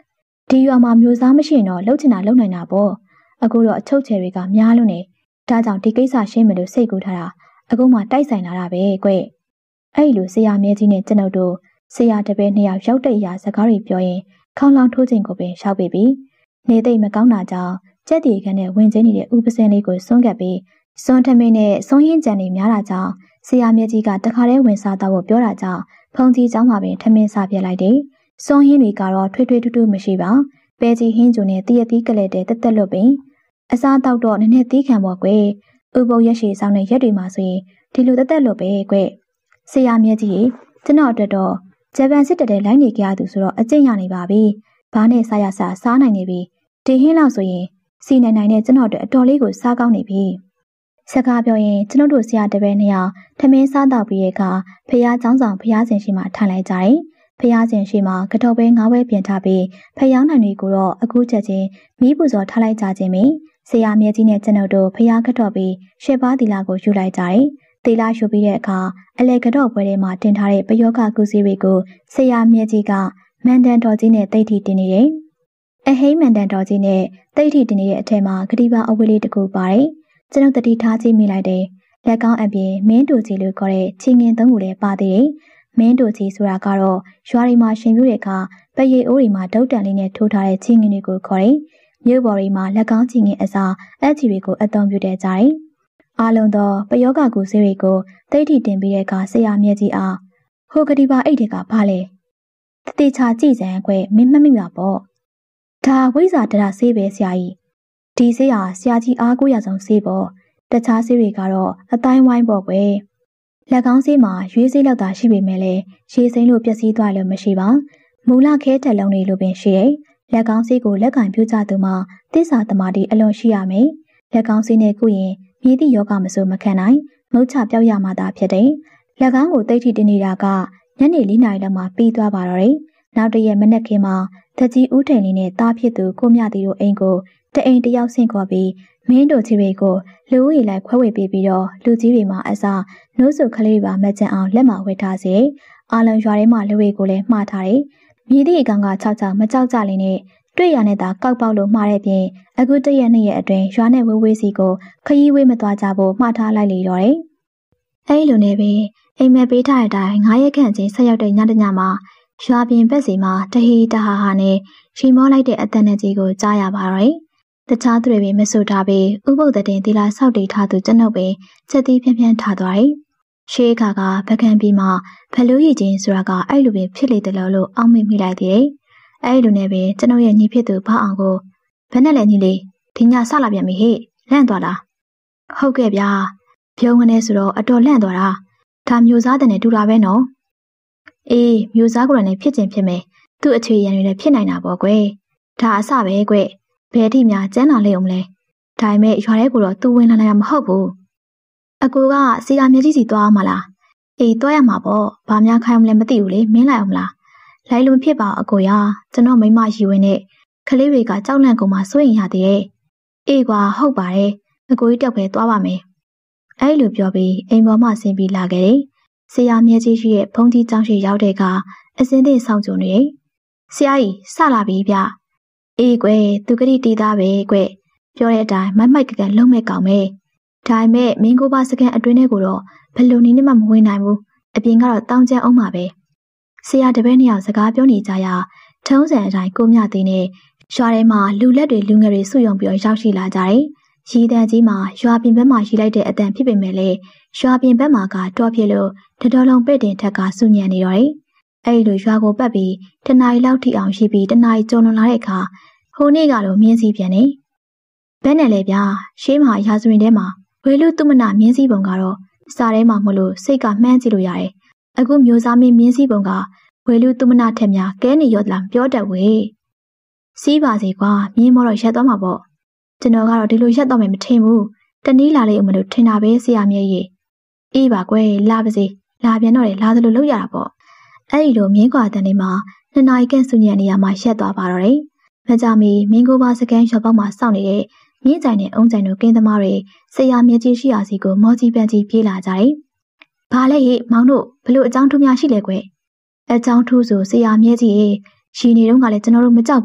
ဒီရွာမှာမျိုးစားမရှိရင်တော့လှုပ်ချင်တာလှုပ်နိုင်တာပေါ့အခုတော့အချုပ်ချယ်တွေကများလို့နေဒါကြောင့်ဒီကိစ္စရှင်းမယ်လို့စိတ်ကူးထားတာအခုမှတိုက်ဆိုင်လာတာပဲကွအဲ့လိုဆရာမြဲကြီးနဲ့ကျွန်ုပ်တို့ဆရာတပည့်နှစ်ယောက်ရောက်တဲ့အရာစကားတွေပြောရင်ခေါင်းလောင်းထိုးခြင်းကိုပင်ရှောက်ပေပြီနေသိမ့်မကောင်းတာကြောင့်ကြက်တီခန်းနဲ့ဝင်ချင်းနေတဲ့ဥပစင်းလေးကိုစွန့်ကပ်ပြီးစွန့်ထမင်းနဲ့စွန့်ရင်းကြံနေများတာကြောင့်ဆရာမြဲကြီးကတခါတည်းဝင်စားတော့ဖို့ပြောတာကြောင့်ဖုန်ကြီးเจ้าမှာပင်ထမင်းစားပြလိုက်တယ်စွန့်ရင်းတွေကတော့ထွေးထွေးထူးထူးမရှိပါပဲကြီးဟင်းကျုံနဲ့တည့်ရသီးကလေးတဲ့တက်တက်လွတ်ပင်အစားတောက်တော့နည်းနည်းသီးခံပေါ့ကွယ်ဥပုပ်ရက်ရှည်ဆောင်တဲ့ရက်တွေမှာဆိုရင်ဒီလိုတက်တက်လွတ်ပဲကွယ်ဆရာမြဲကြီးကျွန်တော်အတွက်တော့ဂျပန်စစ်တပ်တဲ့လိုင်းနေကြရသူဆိုတော့အကျင့်ရနေပါပြီဘာနဲ့စားရစားစားနိုင်နေပြီဒီဟင်းလောက်ဆိုရင်စီနိုင်နိုင်နဲ့ကျွန်တော်တို့အတော်လေးကိုစားကောင်းနေပြီစကားပြောရင်ကျွန်တော်တို့ဆရာတပည့်နှစ်ယောက်ထမင်းစားတော့ပြီးရဲ့အခါဖះเจ้าဆောင်ဖះစင်ရှိမှထိုင်လိုက်ကြတယ်ဖះစင်ရှိမှကတော့ပဲငါးဝဲပြင်ထားပြီးဖះနိုင်တွေကိုတော့အခုချက်ချင်းမီးပူဇော်ထားလိုက်ကြခြင်းပင်ဆရာမြဲကြီးနဲ့ကျွန်တော်တို့ဖះကတော့ပြီးရှစ်ပါးသီလကိုယူလိုက်ကြတယ်သီလယူပြီးတဲ့အခါအလေကတော့ပွဲထဲမှာတင်ထားတဲ့ပယောဂကုစီတွေကိုဆရာမြဲကြီးကမန္တန်တော်ကြီးနဲ့တိတ်ထီတင်နေတယ်အဟိမန္တန်တော်ကြီးနဲ့တိတ်ထီတင်နေတဲ့အထက်မှာဂတိပါအဝေးလေးတစ်ခုပါတယ်ကျွန်ုပ်တတိထားကြည့်မိလိုက်တယ်လက်ကောင်းအပြင်မင်းတို့ကြီးလို့ခေါ်တဲ့ချင်းငင်သုံးခုလည်းပါသေးတယ်မင်းတို့ကြီးဆိုတာကတော့ရွာတွေမှာရှင်ပြတဲ့အခါပရိအိုးတွေမှာဒုတ်တန်လေးနဲ့ထိုးထားတဲ့ချင်းငင်တွေကိုခေါ်တယ်မြို့ပေါ်တွေမှာလက်ကောင်းချင်းငင်အစားအချီတွေကိုအသုံးပြုတဲ့ကြတယ်အားလုံးသောပယောဂကုဆေးတွေကိုတိတ်ထီတင်ပြီးတဲ့အခါဆရာမြဲကြီးအားဟိုဂတိပါအိတ်တွေကဘာလဲတတိချာကြည့်စမ်းခွဲမင်းမမိပါပေါ့ဒါဝိဇ္ဇာတရဆေးပဲဆရာကြီးဒီဆေးဟာဆရာကြီးအားကိုးရဆုံးဆေးပေါ့တခြားဆေးတွေကတော့အတိုင်းဝိုင်းပေါ့ကွယ်လက်ကောင်းဆေးမှာရွေးဆေးလောက်သာရှိပေမဲ့လည်းရေစိမ်းလို့ပျက်စီးသွားလို့မရှိပါမူလခဲတက်လုံးတွေလိုပင်ရှိရဲ့လက်ကောင်းဆေးကိုလက်ကင်ပြုကြသူမှာသစ္စာသမာဓိအလွန်ရှိရမယ်လက်ကောင်းဆေးနဲ့ကုရင်မြည်သည့်ယောဂမဆိုမခံနိုင်မုတ်ချပြောက်ရမှသာဖြစ်တယ်လက်ကောင်းကိုတိတ်ထိတင်နေတာကညနေလေးနာရီလောက်မှပြီးသွားပါတော့တယ်နောက်တရက်မနက်ခင်းမှာတကြီးဦးထိန်လေးနဲ့တားဖြစ်သူကိုမြတီတို့အိမ်ကိုတအိမ်တယောက်ဆင့်ခေါ်ပြီးမင်းတို့ကြီးတွေကိုလူဦးရေလိုက်ခွဲဝေပေးပြီးတော့လူကြီးတွေမှာအစားနှိုးဆုကလေးပါမကြံအောင်လက်မှာဝှက်ထားစေအာလုံရွာထဲမှာလူတွေကိုလည်းမှားထားတယ်မြည်သည့်အကောင်က၆၆မကြောက်ကြလင်းနဲ့တွေ့ရနဲ့သာကောက်ပေါက်လို့မှားတဲ့ပြင်အခုတရက်နှစ်ရက်အတွင်းရွာနဲ့ဝေးဝေးစီကိုခရီးဝေးမသွားကြဖို့မှားထားလိုက်လေတော့တယ်အဲ့လိုနဲ့ပဲအိမ်မက်ပေးထားတဲ့အတိုင်းငါးရက်ခန့်ချင်းဆက်ရောက်တဲ့ညတညမှာရွာပြင်ဘက်စီမှာတဟီတဟာဟာနဲ့ရှိမောလိုက်တဲ့အတန်နဲ့ကြီးကိုကြားရပါတော့တခြားသူတွေပဲမဆိုထားပြီးဥပုပ်တဲ့တင်သီလာဆောက်တည်ထားသူကျွန်ုပ်ပဲချက်သီးဖြန်းဖြန်းထားသွားတယ်။ရှေးခါကဗကန်ပြီးမှဘလူးရည်ချင်းဆိုတာကအဲ့လိုပဲဖြစ်လေတယ်လို့အောက်မေ့မိလိုက်သေးတယ်။အဲ့လိုနဲ့ပဲကျွန်ုပ်ရဲ့ညီဖြစ်သူဘောက်အောင်ကိုဘယ်နဲ့လဲညီလေးဒီညဆလာပြန်ပြီဟဲ့လန့်သွားလား။ဟုတ်ကဲ့ဗျာပြုံးကနေဆိုတော့အတော်လန့်သွားတာဒါမျိုးစားတဲ့နဲ့တူတာပဲနော်။အေးမျိုးစားကိုယ်နဲ့ဖြစ်ချင်းဖြစ်မယ်သူ့အခြေရန်တွေလည်းဖြစ်နိုင်တာပေါ့ကွယ်။ဒါအစပဲကွယ်။ဘယ်ထိများကျန်းလာလိမ့်အောင်လဲဒါပေမဲ့ရွာထဲကိုတော့သူဝင်လာနိုင်မှာမဟုတ်ဘူးအကူကစီရာမြကြီးစီသွားအောင်မလားအေးသွားရမှာပေါ့ဘာများခိုင်းအောင်လဲမသိဘူးလေမင်းလိုက်အောင်မလားလိုက်လို့ဖြစ်ပါအကူရကျွန်တော်မိမရီဝင်နဲ့ကလေးတွေကကြောက်လန့်ကုန်မှစိုးရင်ရသေးရဲ့အေးကွာဟုတ်ပါတယ်အကူကြီးတက်ပဲသွားပါမယ်အဲ့လိုပြောပြီးအိမ်ပေါ်မှဆင်းပြီးလာခဲ့တယ်စီရာမြကြီးရှိရဲ့ဘုံကြီးကျောင်းရှိရောက်တဲ့ကအစင်းသိဆောင်ကြုံနေဆရာကြီးစလာပြီဗျအေးကွယ်သူကတိတီးသားပဲကွယ်ပြောတဲ့အတိုင်းမိုက်မိုက်ကကန်လုံးမဲ့ကောင်ပဲဒါပေမဲ့မင်းကိုပါစကန်အတွင်းထဲကိုတော့ဘယ်လိုနည်းနဲ့မှမဝင်နိုင်ဘူးအပြင်ကတော့တောင်းကျမ်းအောင်ပါပဲဆရာတပည့်နှစ်ယောက်စကားပြောနေကြရထုံးစံအတိုင်းကိုမြသေးနဲ့ရွာထဲမှာလူလက်တွေလူငယ်တွေစုယုံပြီးရောက်ရှိလာကြတယ်ရီတန်ကြီးမှာရွာပြင်ဘက်မှာရှိလိုက်တဲ့အတန်ဖြစ်ပေမဲ့လေရွာပြင်ဘက်မှာကတော့ဖြစ်လို့တတော်လုံးပဲ့တင်ထက်ကစုညံနေတော့တယ်အဲ့လိုရွာကိုပတ်ပြီးတနားရီလောက်ထိအောင်ရှိပြီးတနားရီကျော်လွန်လာတဲ့အခါဟိုနေ့ကတော့မြင်းစည်းပြန်နေဘယ်နဲ့လဲဗျာရှေးမှာရာဇဝင်ထဲမှာဝေလူသူမနာမြင်းစည်းပုံကတော့စာထဲမှာမလို့စိတ်ကမှန်းကြည့်လို့ရတယ်အခုမျိုးစားမင်းမြင်းစည်းပုံကဝေလူသူမနာထက်များကဲနေရောသလားပြောတတ်ဝေစီးပါစေကွာမြင်းမောတော့ရက်သွားမှာပေါ့ကျွန်တော်ကတော့ဒီလိုရက်တော့မယ်မထင်ဘူးတနည်းလာလေးအမလို့ထင်တာပဲဆရာမြဲကြီးအေးပါကွယ်လာပါစေလာပြန်တော့လေလာသလိုလုပ်ရတာပေါ့အဲ့ဒီလိုမြင်းကွာတန်လေးမှာနှစ်နာရီခန့်စုညံနေရမှာရက်သွားပါတော့တယ်မကြမီမင်းကိုပါစကန်ရွာပေါက်မှာစောင့်နေတဲ့မြင်းကြိုင်နဲ့အုံကြိုင်တို့ကင်းသမားတွေဆရာမြကြီးရှိရာစီကိုမော်ကြီးပန်းကြီးပြေးလာကြတယ်။ဘာလဲဟိမောင်တို့ဘလို့အကြောင်းထူးများရှိလဲကွယ်။အကြောင်းထူးဆိုဆရာမြကြီးရေရှိနေတော့ကလည်းကျွန်တော်တို့မကြောက်ဘူး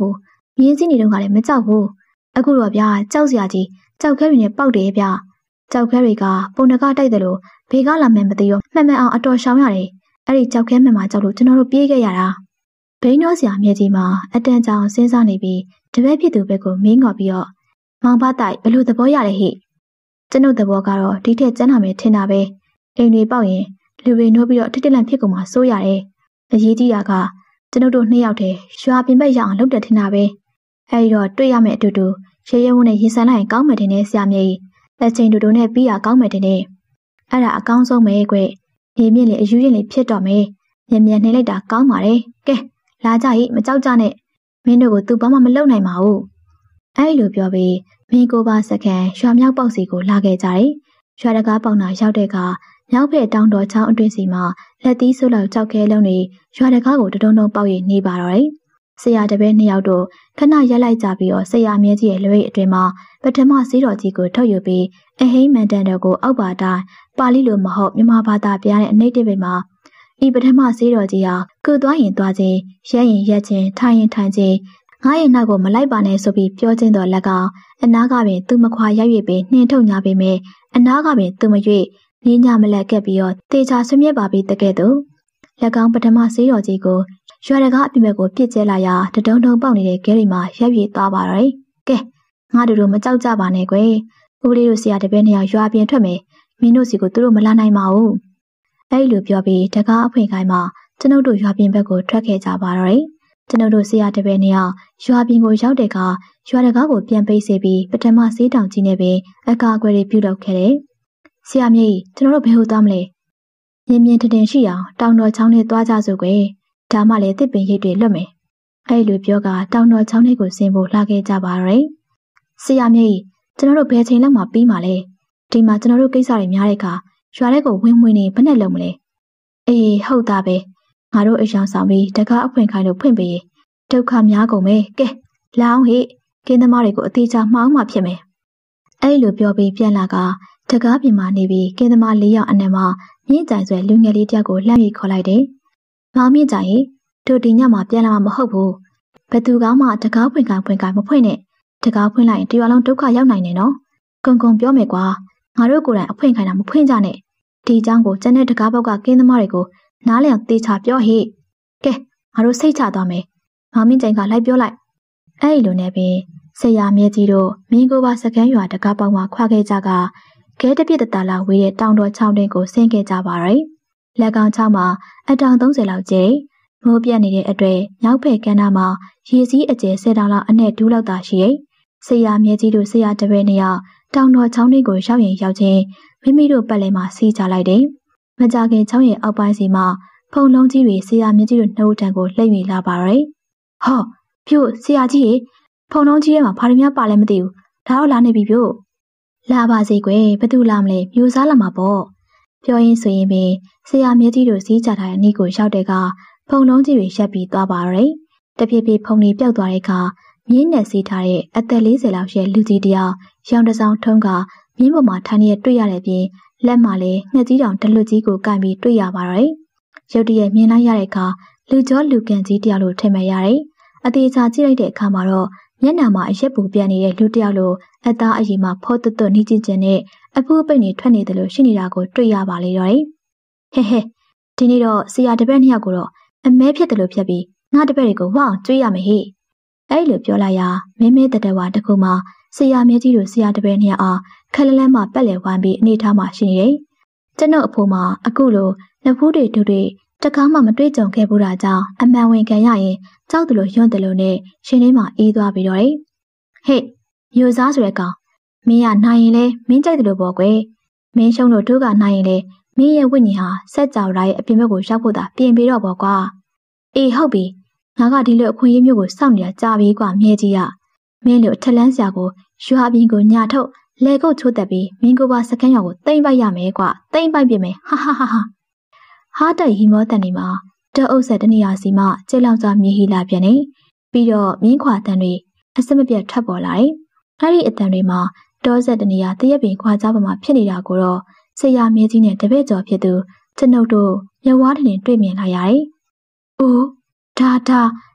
မြင်းစည်းနေတော့ကလည်းမကြောက်ဘူးအခုတော့ဗျာကြောက်စရာကြီးကြောက်ခဲတွေနဲ့ပေါက်တယ်ဗျကြောက်ခဲတွေကပုံတကားတိုက်တယ်လို့ဘေကလာမှန်းမသိရောမှန်မှန်အောင်အတော်ရှောင်ရတယ်အဲ့ဒီကြောက်ခဲမှန်မှကြောက်လို့ကျွန်တော်တို့ပြေးခဲ့ရတာဘိန်းတော်ဆရာမြဲကြီးမှာအတန်ကြောင်စဉ်းစားနေပြီးတပည့်ဖြစ်သူဘက်ကိုမင်းငေါ်ပြီးတော့မောင်ဖတိုက်ဘလို့သဘောရလဲဟိကျွန်ုပ်သဘောကတော့ဒီထက်ကျန်းလာမယ်ထင်တာပဲအိမ်တွေပေါက်ရင်လူတွေနှိုးပြီးတော့တစ်တစ်လန့်ဖြစ်ကုန်မှာစိုးရတယ်အရေးကြီးတာကကျွန်ုပ်တို့နှစ်ယောက်တည်းရွာပြင်ဘက်ရအောင်လုပ်တယ်ထင်တာပဲအဲဒီတော့တွေ့ရမယ်အတူတူရေရဲဝန်းနဲ့ရင်ဆိုင်လိုက်ရင်ကောင်းမယ်တင်တဲ့ဆရာမြဲကြီးလက်ချင်းတူတူနဲ့ပြီးရကောင်းမယ်တင်တဲ့အဲ့ဒါအကောင်းဆုံးပဲကွနေမြင့်လေအယူရင်လေဖြစ်တော့မယ်မြန်မြန်နှိမ့်လိုက်တာကောင်းပါတယ်ကဲလာကြဟိမကြောက်ကြနဲ့မင်းတို့ကိုသူဘာမှမလုပ်နိုင်ပါဘူးအဲ့လိုပြောပြီးမင်းကိုပါစကန်ရွာမြောက်ပေါက်စီကိုလာခဲ့ကြတယ်ရွာတကားပေါက်နာရောက်တဲ့အခါမြောက်ဖက်တောင်တော်ချောင်းအတွင်းစီမှာလက်သီးဆွလောက်ကြောက်ခဲလုံးတွေရွာတကားကိုတဒုံဒုံပေါက်ရနေပါတော့တယ်ဆရာတပည့်နှစ်ယောက်တို့ခဏရက်လိုက်ကြပြီးတော့ဆရာမြဲကြီးရဲ့လွေးအတွင်မှာပထမစီးတော်ကြီးကိုထုတ်ယူပြီးအဟိမန်တန်တော်ကိုအောက်ပါတိုင်းပါဠိလိုမဟုတ်မြန်မာဘာသာပြတဲ့အနိဋ္ဌိဘိမှာဤပထမစီးတော်ကြီးဟာကုသွားရင်သွားခြင်းရက်ရင်ရက်ခြင်းထိုင်ရင်ထိုင်ခြင်းငါးရင်နောက်ကိုမလိုက်ပါနဲ့ဆိုပြီးပြောခြင်းတော်လက်ကောင်အနာကပင်သူမခွာရိုက်၍ပင်နှင်ထုတ်ညာပေမဲ့အနာကပင်သူမ၍နေညမလက်ကက်ပြီးတော့တေချာဆွမြဲပါပြီးတကဲ့သို့လက်ကောင်ပထမစီးတော်ကြီးကိုရွာတကားအပြင်ဘက်ကိုပြစ်ကျဲလာရာတဒုံဒုံပေါက်နေတဲ့ဂဲရီမှာရပ်ပြေးသွားပါတော့။ကဲငါတို့တို့မကြောက်ကြပါနဲ့ကွယ်။ဦးလေးတို့ဆရာတပည့်နှစ်ယောက်ရွာပြင်ထွက်မယ်။မင်းတို့စီကိုသူတို့မလာနိုင်ပါဘူး။အဲဒီလိုပြောပြီးတကားအဖွင့်ခိုင်းမှကျွန်ုပ်တို့ရွာပြင်ဘက်ကိုထွက်ခဲ့ကြပါတော့။ကျွန်ုပ်တို့ဆရာတပည့်နှစ်ယောက်ရွာပြင်ကိုရောက်တဲ့အခါရွာတကားကိုပြန်ပိတ်စေပြီးပထမစေးတောင်ကြီးနဲ့ပင်အကာအကွယ်တွေပြုလုပ်ခဲ့တယ်။ဆရာမြတ်ကျွန်တော်တို့ဘယ်ဟိုသွားမလဲ။မြင်မြင်ထင်ထင်ရှိအောင်တောင်တော်ချောင်းနဲ့သွားကြစို့ကွယ်။ဒါမှလည်းတစ်ပင်ရိပ်တွေလွတ်မယ်။အဲ့လိုပြောကတောင်တော်ချောင်းလေးကိုဆင်းဖို့လာခဲ့ကြပါတော့။ဆရာမြတ်ကျွန်တော်တို့ဘယ်ချိန်လောက်မှပြီးမှလဲ။ဒီမှာကျွန်တော်တို့ကိစ္စတွေများတဲ့အခါရွာထဲကိုဝင်ဝင်နေဘယ်နဲ့လုံးမလဲ။အေးဟုတ်သားပဲ။ငါတို့အယောင်ဆောင်ပြီးတကားအဖွင့်ခိုင်းလို့ဖွင့်ပေးဒုက္ခများကုန်ပဲ။ကဲလောင်းဟိကင်းသမားတွေကိုအသေးချာမှောင်းမှဖြစ်မယ်။အဲ့လိုပြောပြီးပြန်လာကတကားပြင်မှာနေပြီးကင်းသမားလေးယောက်အနက်မှာမြင့်ကြိုင်ဆွဲလူငယ်လေးတယောက်ကိုလှမ်းပြီးခေါ်လိုက်တယ်။မောင်မြင့်ကြိုင်တို့ဒီညမှာပြန်လာမှာမဟုတ်ဘူးဘသူကမှတကားဖွင့်ခိုင်းဖွင့်ခိုင်းမဖွင့်နဲ့တကားဖွင့်လိုက်ရင်တရွာလုံးဒုက္ခရောက်နိုင်တယ်နော်ကုံကုံပြောမယ်ကွာငါတို့ကိုယ်တိုင်အဖွင့်ခိုင်းတာမဖွင့်ကြနဲ့ဒီအကြောင်းကိုကျန်တဲ့တကားဘောက်ကကင်းသမားတွေကိုနားလည်အောင်သေချာပြောဟိကဲငါတို့စိတ်ချသွားမယ်မောင်မြင့်ကြိုင်ကလိုက်ပြောလိုက်အဲ့ဒီလိုနဲ့ပင်ဆရာမြဲကြီးတို့မင်းကိုပါစကန်းရွာတကားပေါက်မှာခွာခဲ့ကြကခဲတပြစ်တတလာဝေးတဲ့တောင်တော်ချောင်းတွင်ကိုဆင်းခဲ့ကြပါရဲ့လက်ကောင်ချောင်းမှာအတောင်သုံးဆယ်လောက်ကျဲမိုးပြတ်နေတဲ့အတွက်မြောက်ဖက်ကမ်းနားမှာရေစည်းအကျယ်ဆယ်တောင်လောက်အနဲ့ဒူးလောက်သာရှိရဲ့ဆရာမြဲကြီးတို့ဆရာတပည့်နှစ်ယောက်တောင်တော်ချောင်းတွေကိုရောက်ရင်ရောက်ချင်းမိမိတို့ပတ်လည်မှာစီးကြလိုက်တယ်မကြခင်ချောင်းရဲ့အောက်ပိုင်းစီမှာဖုံလုံးကြီးတွေဆရာမြဲကြီးတို့နှုတ်ထံကိုလှည့်မိလာပါရဲ့ဟောပြို့ဆရာကြီးရေဖုံလုံးကြီးရဲ့မှာဘာတွေများပါလဲမသိဘူးဒါတော့လာနေပြီပြို့လာပါစေကွယ်ဘသူလာမလဲမျိုးစားလာမှာပေါ့ပြောရင်းဆိုရင်ပင်ဆရာမြဲကြီးတို့စီးကြထားတဲ့နေ့ကိုရောက်တဲ့ကဖုံလုံးကြီးတွေရက်ပြီးသွားပါရဲ့တဖြည်းဖြည်းဖုံတွေပျောက်သွားတဲ့အခါမြင်းနဲ့စီးထားတဲ့အသက်လေးဆယ်လောက်ရဲ့လူကြီးတယောက်ရောင်တစောင်းထုံးကမြင်းပေါ်မှာထိုင်နေတွေ့ရတဲ့ပြင်လက်မှာလည်းငှက်ကြီးတောင်တလွတ်ကြီးကိုကန်ပြီးတွေ့ရပါရဲ့ရုတ်တရက်မြင်လိုက်ရတဲ့အခါလူကျော်လူကန်ကြီးတယောက်လိုထင်မှရတယ်အသေးချာကြည့်လိုက်တဲ့အခါမှာတော့မျက်နှာမှာအရက်ပူပြန်နေတဲ့လူတယောက်လိုအသားအရည်မှာဖောသွတ်သွတ်နီးကျင်ကျင်နဲ့အဖူးပိတ်နေထွက်နေတယ်လို့ရှိနေတာကိုတွေ့ရပါလေတော့ဟဲဟဲဒီနေ့တော့ဆရာတပည့်နှစ်ယောက်ကိုတော့အမဲဖြစ်တယ်လို့ဖြတ်ပြီးငါတပည့်တွေကိုဝအောင်ကျွေးရမယ်ဟိအဲ့လိုပြောလိုက်ရာမင်းမဲတတဝါတခုမှဆရာမြဲကြီးတို့ဆရာတပည့်နှစ်ယောက်အားခက်လလန်းမှပက်လေဝိုင်းပြီးအနေထားမှရှိနေတယ်ကျွန်ုပ်အဖိုးမှာအခုလိုနှစ်ဖူးတွေတူတွေတကားမှမတွေ့ကြုံခဲ့ဘူးတာကြောင့်အမှန်ဝင်ခံရရင်ကြောက်တယ်လို့ယွန့်တယ်လို့နဲ့ရှင်လေးမှအေးသွားပြီးတော့ဟဲ့မျိုးစားဆိုတဲ့ကောင်မင်းကနိုင်ရင်လဲမင်းကြိုက်တယ်လို့ပေါ့ကွယ်မင်းရှုံးလို့တို့ကနိုင်ရင်လဲမင်းရဲ့ဝိညာဉ်ဟာစက်ကြော်ရာရဲ့အပြင်ဘက်ကိုရောက်ဖို့သာပြင်ပြီးတော့ပေါ့ကွာအေးဟုတ်ပြီငါကဒီလိုအခွင့်အရေးမျိုးကိုစောင့်နေတာကြာပြီကွာမြဲကြီးရမင်းတို့ထက်လန်းစရာကိုရွာပြင်ကိုညာထုတ်လဲကုတ်ချိုးတက်ပြီးမင်းကိုပါစကန်းရွာကိုတိမ့်ပိုက်ရမယ်ကွာတိမ့်ပိုက်ပြင်မယ်ဟာဟာဟာဟာဟာတိုက်ဟီမောတန်နေမှာတောအုပ်ဆက်တနေရာစီမှကျဲလောင်စွာမြေဟီလာပြန်နေပြီးတော့မြင်းခွာတန်တွေအစမပြတ်ထွက်ပေါ်လာတယ်အဲ့ဒီအတန်တွေမှာတောဆက်တနေရာတရက်ပင်ခွာကြပါမှဖြစ်နေတာကိုတော့ဆရာမင်းကြီးနဲ့တပည့်ကျော်ဖြစ်သူကျွန်ုပ်တို့မြဝါးတင်တွေ့မြင်လာရတယ်။အိုးဒါဒါ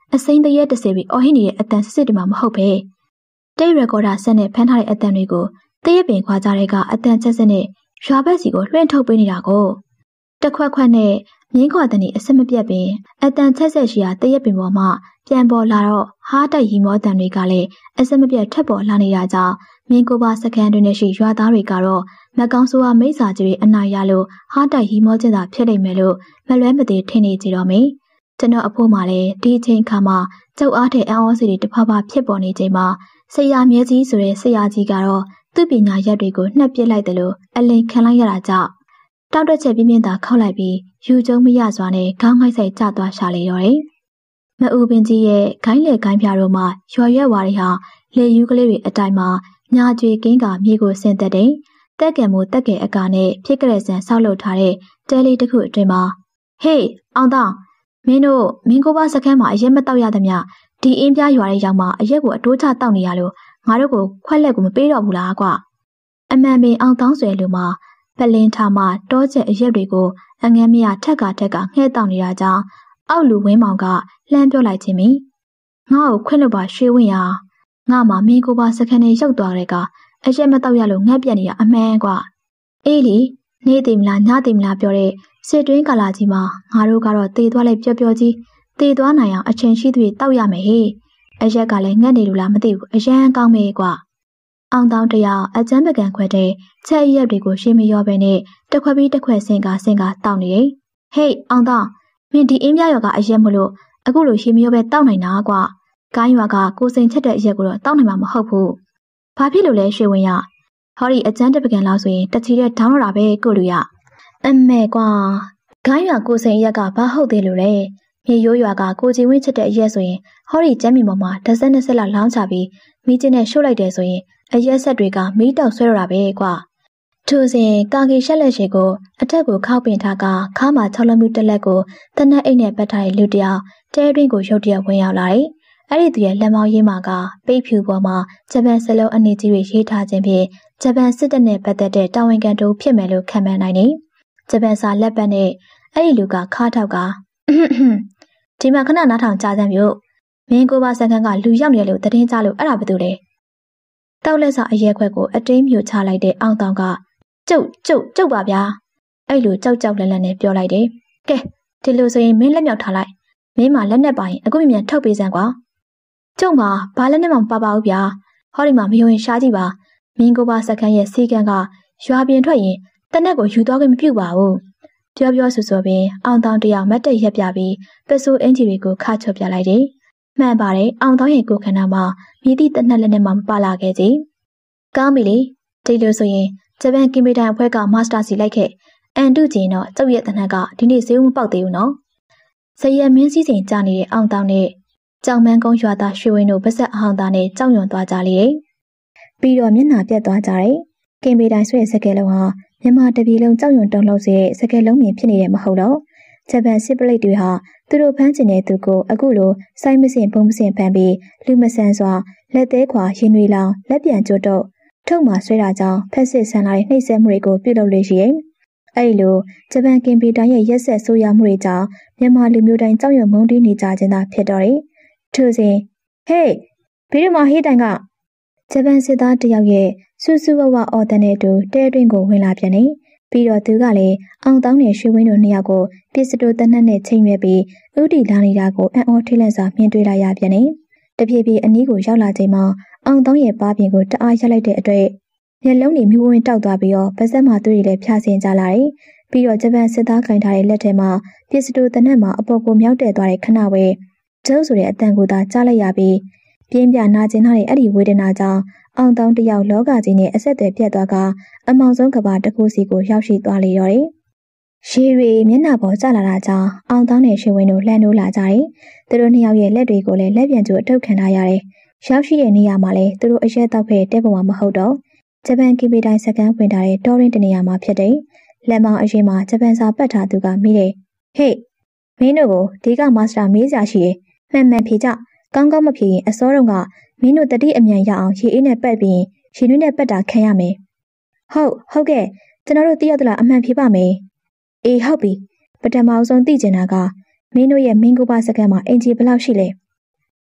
အစိမ့်တရဲတစေပြီးအော်ဟစ်နေတဲ့အတန်စစ်စစ်တွေမှမဟုတ်ပဲတိတ်ရကော်ဒါဆက်နဲ့ဖမ်းထားတဲ့အတန်တွေကိုတရက်ပင်ခွာကြတဲ့ကအတန်ချက်စစ်နဲ့ရွာဘက်စီကိုလွှင့်ထုတ်ပေးနေတာကိုတခွက်ခွက်နဲ့မြင်းခွာတဲ့နေအဆက်မပြတ်ပင်အတန်ချက်ဆက်ရှိရာတရက်ပင်ပေါ်မှာပြန်ပေါ်လာတော့ဟားတိုက်ရီမောတန်တွေကလည်းအဆက်မပြတ်ထက်ပေါ်လာနေတာကြောင့်မင်းကိုပါစကန်တွင်ရှိရွာသားတွေကတော့မကောင်းဆိုးဝါမိစ္ဆာကြီးတွေအနိုင်ရလို့ဟားတိုက်ရီမောချင်းသာဖြစ်နေမယ်လို့မလွဲမသွေထင်နေကြတော့မယ်ကျွန်တော်အဖို့မှလည်းဒီအချိန်ခါမှာကြောက်အားတဲ့အံ့ဩစီတွေတစ်ဖက်ဖက်ဖြစ်ပေါ်နေချိန်မှာဆရာမြဲကြီးဆိုတဲ့ဆရာကြီးကတော့သူ့ပညာရက်တွေကိုနှက်ပစ်လိုက်တယ်လို့အလင်ခံလိုက်ရတာကြောင့်တောက်တက်ချက်ပြင်းပြင်းသာခောက်လိုက်ပြီးယူကျုံမရစွာနဲ့ခေါင်းငိုက်ဆိုင်ကျသွားရှာလေတော့တယ်။မအူပင်ကြီးရဲ့ဂိုင်းလေဂိုင်းပြတို့မှာရွာရွက်ဝါတွေဟာလေယူကလေးတွေအတိုင်းမှာညာကျွေကင်းကမြေကိုဆင်းသက်တယ်။တက်ကံမို့တက်ကဲအကာနဲ့ဖြစ်ကြတဲ့ဆန်ဆောက်လုပ်ထားတဲ့တဲလေးတစ်ခုအတွင်းမှာဟေးအောင်တောင်းမင်းတို့မင်းကိုပါစခန်းမှာအရက်မတောက်ရသမျှဒီအင်းပြရွာရဲ့ရောက်မှာအရက်ကိုအတိုးချတောက်နေရလို့ငါတို့ကိုခွက်လက်ကိုမပေးတော့ဘူးလားကွာအမှန်ပင်အောင်တောင်းဆွဲလူမှာပလင်ထားမှာတောချက်အရက်တွေကိုအငန်းမရထက်ကထက်ကငှဲ့တောက်နေတာကြောင့်အောက်လူဝင်းမောင်ကလှမ်းပြောလိုက်ခြင်းမီငါ့ကိုခွင့်လို့ပါရွှေဝင်ရငါမှမင်းကိုပါစခန်းနဲ့ရောက်သွားတဲ့ကအရက်မတောက်ရလို့ငှက်ပြက်နေရအမှန်ကွာအေးလီနေသိမလားညသိမလားပြောတဲ့စစ်တွင်းကာလာကြီးမှာငါတို့ကတော့တေသွားလိုက်ပျော်ပျော်ကြီးတေသွားနိုင်အောင်အချိန်ရှိသူတွေတောက်ရမယ်ဟေ့အရက်ကလည်းငှက်နေလို့လားမသိဘူးအရန်ကောင်းမေးကွာအောင်တောင်းတရအကျမ်းပကံခွဲတဲ့ချက်ရက်တွေကိုရှင်းမရောပဲနဲ့တစ်ခွက်ပြီးတစ်ခွက်ဆင်ကဆင်ကတောက်နေတယ်ဟေးအောင်တောင်းမင်းဒီအင်းပြရွာကအရက်မလို့အခုလိုရှင်းမရောပဲတောက်နိုင်တာကွာကိုင်းရွာကကိုစိန်ချက်တဲ့အရက်ကိုတော့တောက်နိုင်မှာမဟုတ်ဘူးဘာဖြစ်လို့လဲရွှေဝင်ရဟောဒီအကျမ်းတပကံလောက်ဆိုရင်တချီတဲ့ဒေါင်းတော့တာပဲကိုလူရအမေကွာကိုင်းရွာကိုစိန်ရက်ကဘာဟုတ်သေးလို့လဲမြေရိုးရွာကကိုကြီးဝင်းချက်တဲ့အရက်ဆိုရင်ဟောဒီကျမ်းမီပေါ်မှာဒဇက်နှစ်ဆက်လောက်လောင်းချပြီးမိချင်းနဲ့ရှို့လိုက်တယ်ဆိုရင်အရက်ဆက်တွေကမီးတောက်ဆွဲရတာပဲကွာထို့စဉ်ကာကီရှက်လက်ရှိကိုအထက်ကိုခောက်ပင်ထားကခါမှာ၆လမျိုးတက်လက်ကိုတနက်အိတ်နဲ့ပတ်ထားတဲ့လူတယောက်တဲတွင်းကိုရုတ်တရက်ဝင်ရောက်လာတယ်အဲ့ဒီသူရဲ့လက်မောင်းရင်းမှာကပိတ်ဖြူပေါ်မှာဂျပန်စလုံးအနေကြီးတွေရေးထားခြင်းဖြင့်ဂျပန်စစ်တပ်နဲ့ပတ်သက်တဲ့တာဝန်ခံတို့ဖြစ်မယ်လို့ခံမှန်းနိုင်တယ်ဂျပန်စာလက်ပတ်နဲ့အဲ့ဒီလူကခါထောက်ကဒီမှာခဏနားထောင်ကြားစမ်းပြုမင်းကိုပါစကန်ကလူရောက်နေတယ်လို့သတင်းကြားလို့အဲ့ဒါဘာတူလဲတောက်လက်စာအရဲခွက်ကိုအတင်းမျိုးချလိုက်တဲ့အောင်တောင်ကကျုပ်ကျုပ်ကျုပ်ပါဗျာအဲ့လိုကြောက်ကြောက်လန့်လန့်နဲ့ပြောလိုက်တယ်ကဲဒီလိုဆိုရင်မင်းလက်မြောက်ထားလိုက်မင်းမှလက်နဲ့ပါရင်အခုမြန်ထုတ်ပေးစမ်းကွာကျုပ်မှာဘာလက်နဲ့မှမပါပါဘူးဗျာဟောဒီမှာမယုံရင်ရှားကြည့်ပါမင်းကိုပါစကန်ရဲ့စီကံကရွာပြင်ထွက်ရင်တနက်ကိုယူသွားခွင့်မပြုပါဘူးပြောပြောဆိုဆိုပင်အောင်တောင်တယောက်မတ်တက်ရက်ပြပြီးပစိုးအင်ဂျီတွေကိုခါချော့ပြလိုက်တယ်မှန်ပါတယ်အောင်တောင်းရဲ့ကိုခန္ဓာမှာမြည်သည့်တနက်လက်နဲ့မှမပါလာခဲ့ကြ။ကောင်းပြီလေဒီလိုဆိုရင်ဂျပန်ကင်မီတိုင်အဖွဲ့ကမာစတာစီလိုက်ခဲ့အန်တုကျင်တော့ကျုပ်ရဲ့တနက်ကဒီနေ့ဈေးဦးမပေါက်သေးဘူးနော်။ဇယက်မင်းစည်းစိမ်ကြားနေတဲ့အောင်တောင်းနဲ့ကြောင်မန်းကုန်းရွာသားရွှေဝင်းတို့ပါဆက်အဟောင်းသားနဲ့ကြောက်ရွံ့သွားကြလေ။ပြီးတော့မျက်နှာပြတ်သွားကြတယ်။ကင်မီတိုင်ဆွဲစကဲလုံးဟာမြန်မာတပြည်လုံးကြောက်ရွံ့တုန်လှုပ်စေတဲ့စကဲလုံးမြင်ဖြစ်နေတယ်မဟုတ်တော့ဂျပန်စစ်ပလိတ်တွေဟာသူတို့ဖမ်းကျင်တဲ့သူကိုအခုလိုစိုင်းမစင်ပုံမစင်ဖမ်းပြီးလူမဆန်စွာလက်သေးခွာရင်တွေလောင်လက်ပြန်ကျိုးတော့ထုတ်မှဆွဲတာကြောင့်ဖက်စစ်ဆန်လာတဲ့နှိပ်စက်မှုတွေကိုပြုလုပ်လို့ရှိရင်အဲ့လိုဂျပန်ကင်ပီတိုင်းရဲ့ရက်ဆက်ဆိုးရွားမှုတွေကြောင့်မြန်မာလူမျိုးတိုင်းကြောက်ရွံ့မုန်းတီးနေကြခြင်းသာဖြစ်တော့တယ်။ထို့စဉ်ဟေးဘီရမဟေးတိုင်ကဂျပန်စစ်သားတယောက်ရဲ့စူးစူးဝဝအော်တန်တဲ့တူတဲတွင်းကိုဝင်လာပြန်တယ်။ပြီးတော့သူကလည်းအောင်တောင်းနဲ့ရွှေဝင်းတို့နှစ်ယောက်ကိုပစ္စတိုတနက်နဲ့ချိန်ရွက်ပြီးဥတီလာနေတာကိုအံ့ဩထိတ်လန့်စွာမြင်တွေ့လိုက်ရပြန်တယ်။တဖြည်းဖြည်းအနီးကိုရောက်လာချိန်မှာအောင်တောင်းရဲ့ပါးပြင်ကိုတအားရိုက်လိုက်တဲ့အတွက်မျက်လုံးတွေမြူးဝင်းတောက်သွားပြီးတော့ပါးစပ်မှာသူတွေလည်းဖျားဆင်ကြလာတယ်။ပြီးတော့ဂျပန်စစ်သားကင်ထားတဲ့လက်ထဲမှာပစ္စတိုတနက်မှာအပေါ်ကိုမြောက်တဲသွားတဲ့ခဏဝဲကျုပ်ဆိုတဲ့အတန်ကိုသာကြားလိုက်ရပြီးပြင်းပြနာကျင်ထားတဲ့အဲ့ဒီဝေဒနာကြောင့်အောင်တောင်းတယောက်လောကကြီးနဲ့အဆက်အသွယ်ပြတ်သွားကအမောင်ဆုံးကဘာတစ်ခုစီကိုရောက်ရှိသွားလေတော့တယ်။ရှေးရီမျက်နှာပေါ်ကျလာတာကြောင့်အောင်တောင်းနဲ့ရွှေဝင်းတို့လှမ်းနိုးလာကြတယ်။သူတို့နှစ်ယောက်ရဲ့လက်တွေကိုလည်းလက်ပြန်ကျိုးအထုတ်ခံထားရတယ်။ရောက်ရှိတဲ့နေရာမှာလည်းသူတို့အရက်တောက်ခဲ့တဲ့ပုံမှာမဟုတ်တော့ဂျပန်ကီပီတိုင်းစကန်ဝင်ထားတဲ့တော်ရင်းတနေရာမှာဖြစ်တယ်။လက်မောင်အရင်မှာဂျပန်စာပတ်ထားသူကမိတယ်။ဟေးမင်းတို့ကိုဒီကမာစတာမေးစရာရှိတယ်။မှန်မှန်ဖြေကြကောင်းကောင်းမဖြေရင်အစောတုန်းကမင်းတို့တတိအမြန်ရအောင်ရေအေးနဲ့ပတ်ပြီးရှင်နှင်းနဲ့ပတ်တာခံရမယ်။ဟုတ်ဟုတ်ကဲ့ကျွန်တော်တို့သိရသလားအမှန်ဖြေပါမယ်။အေးဟုတ်ပြီပထမဆုံးသိချင်တာကမင်းတို့ရဲ့မင်းကိုပါစကန်မှာအင်ဂျီဘယ်လောက်ရှိလဲ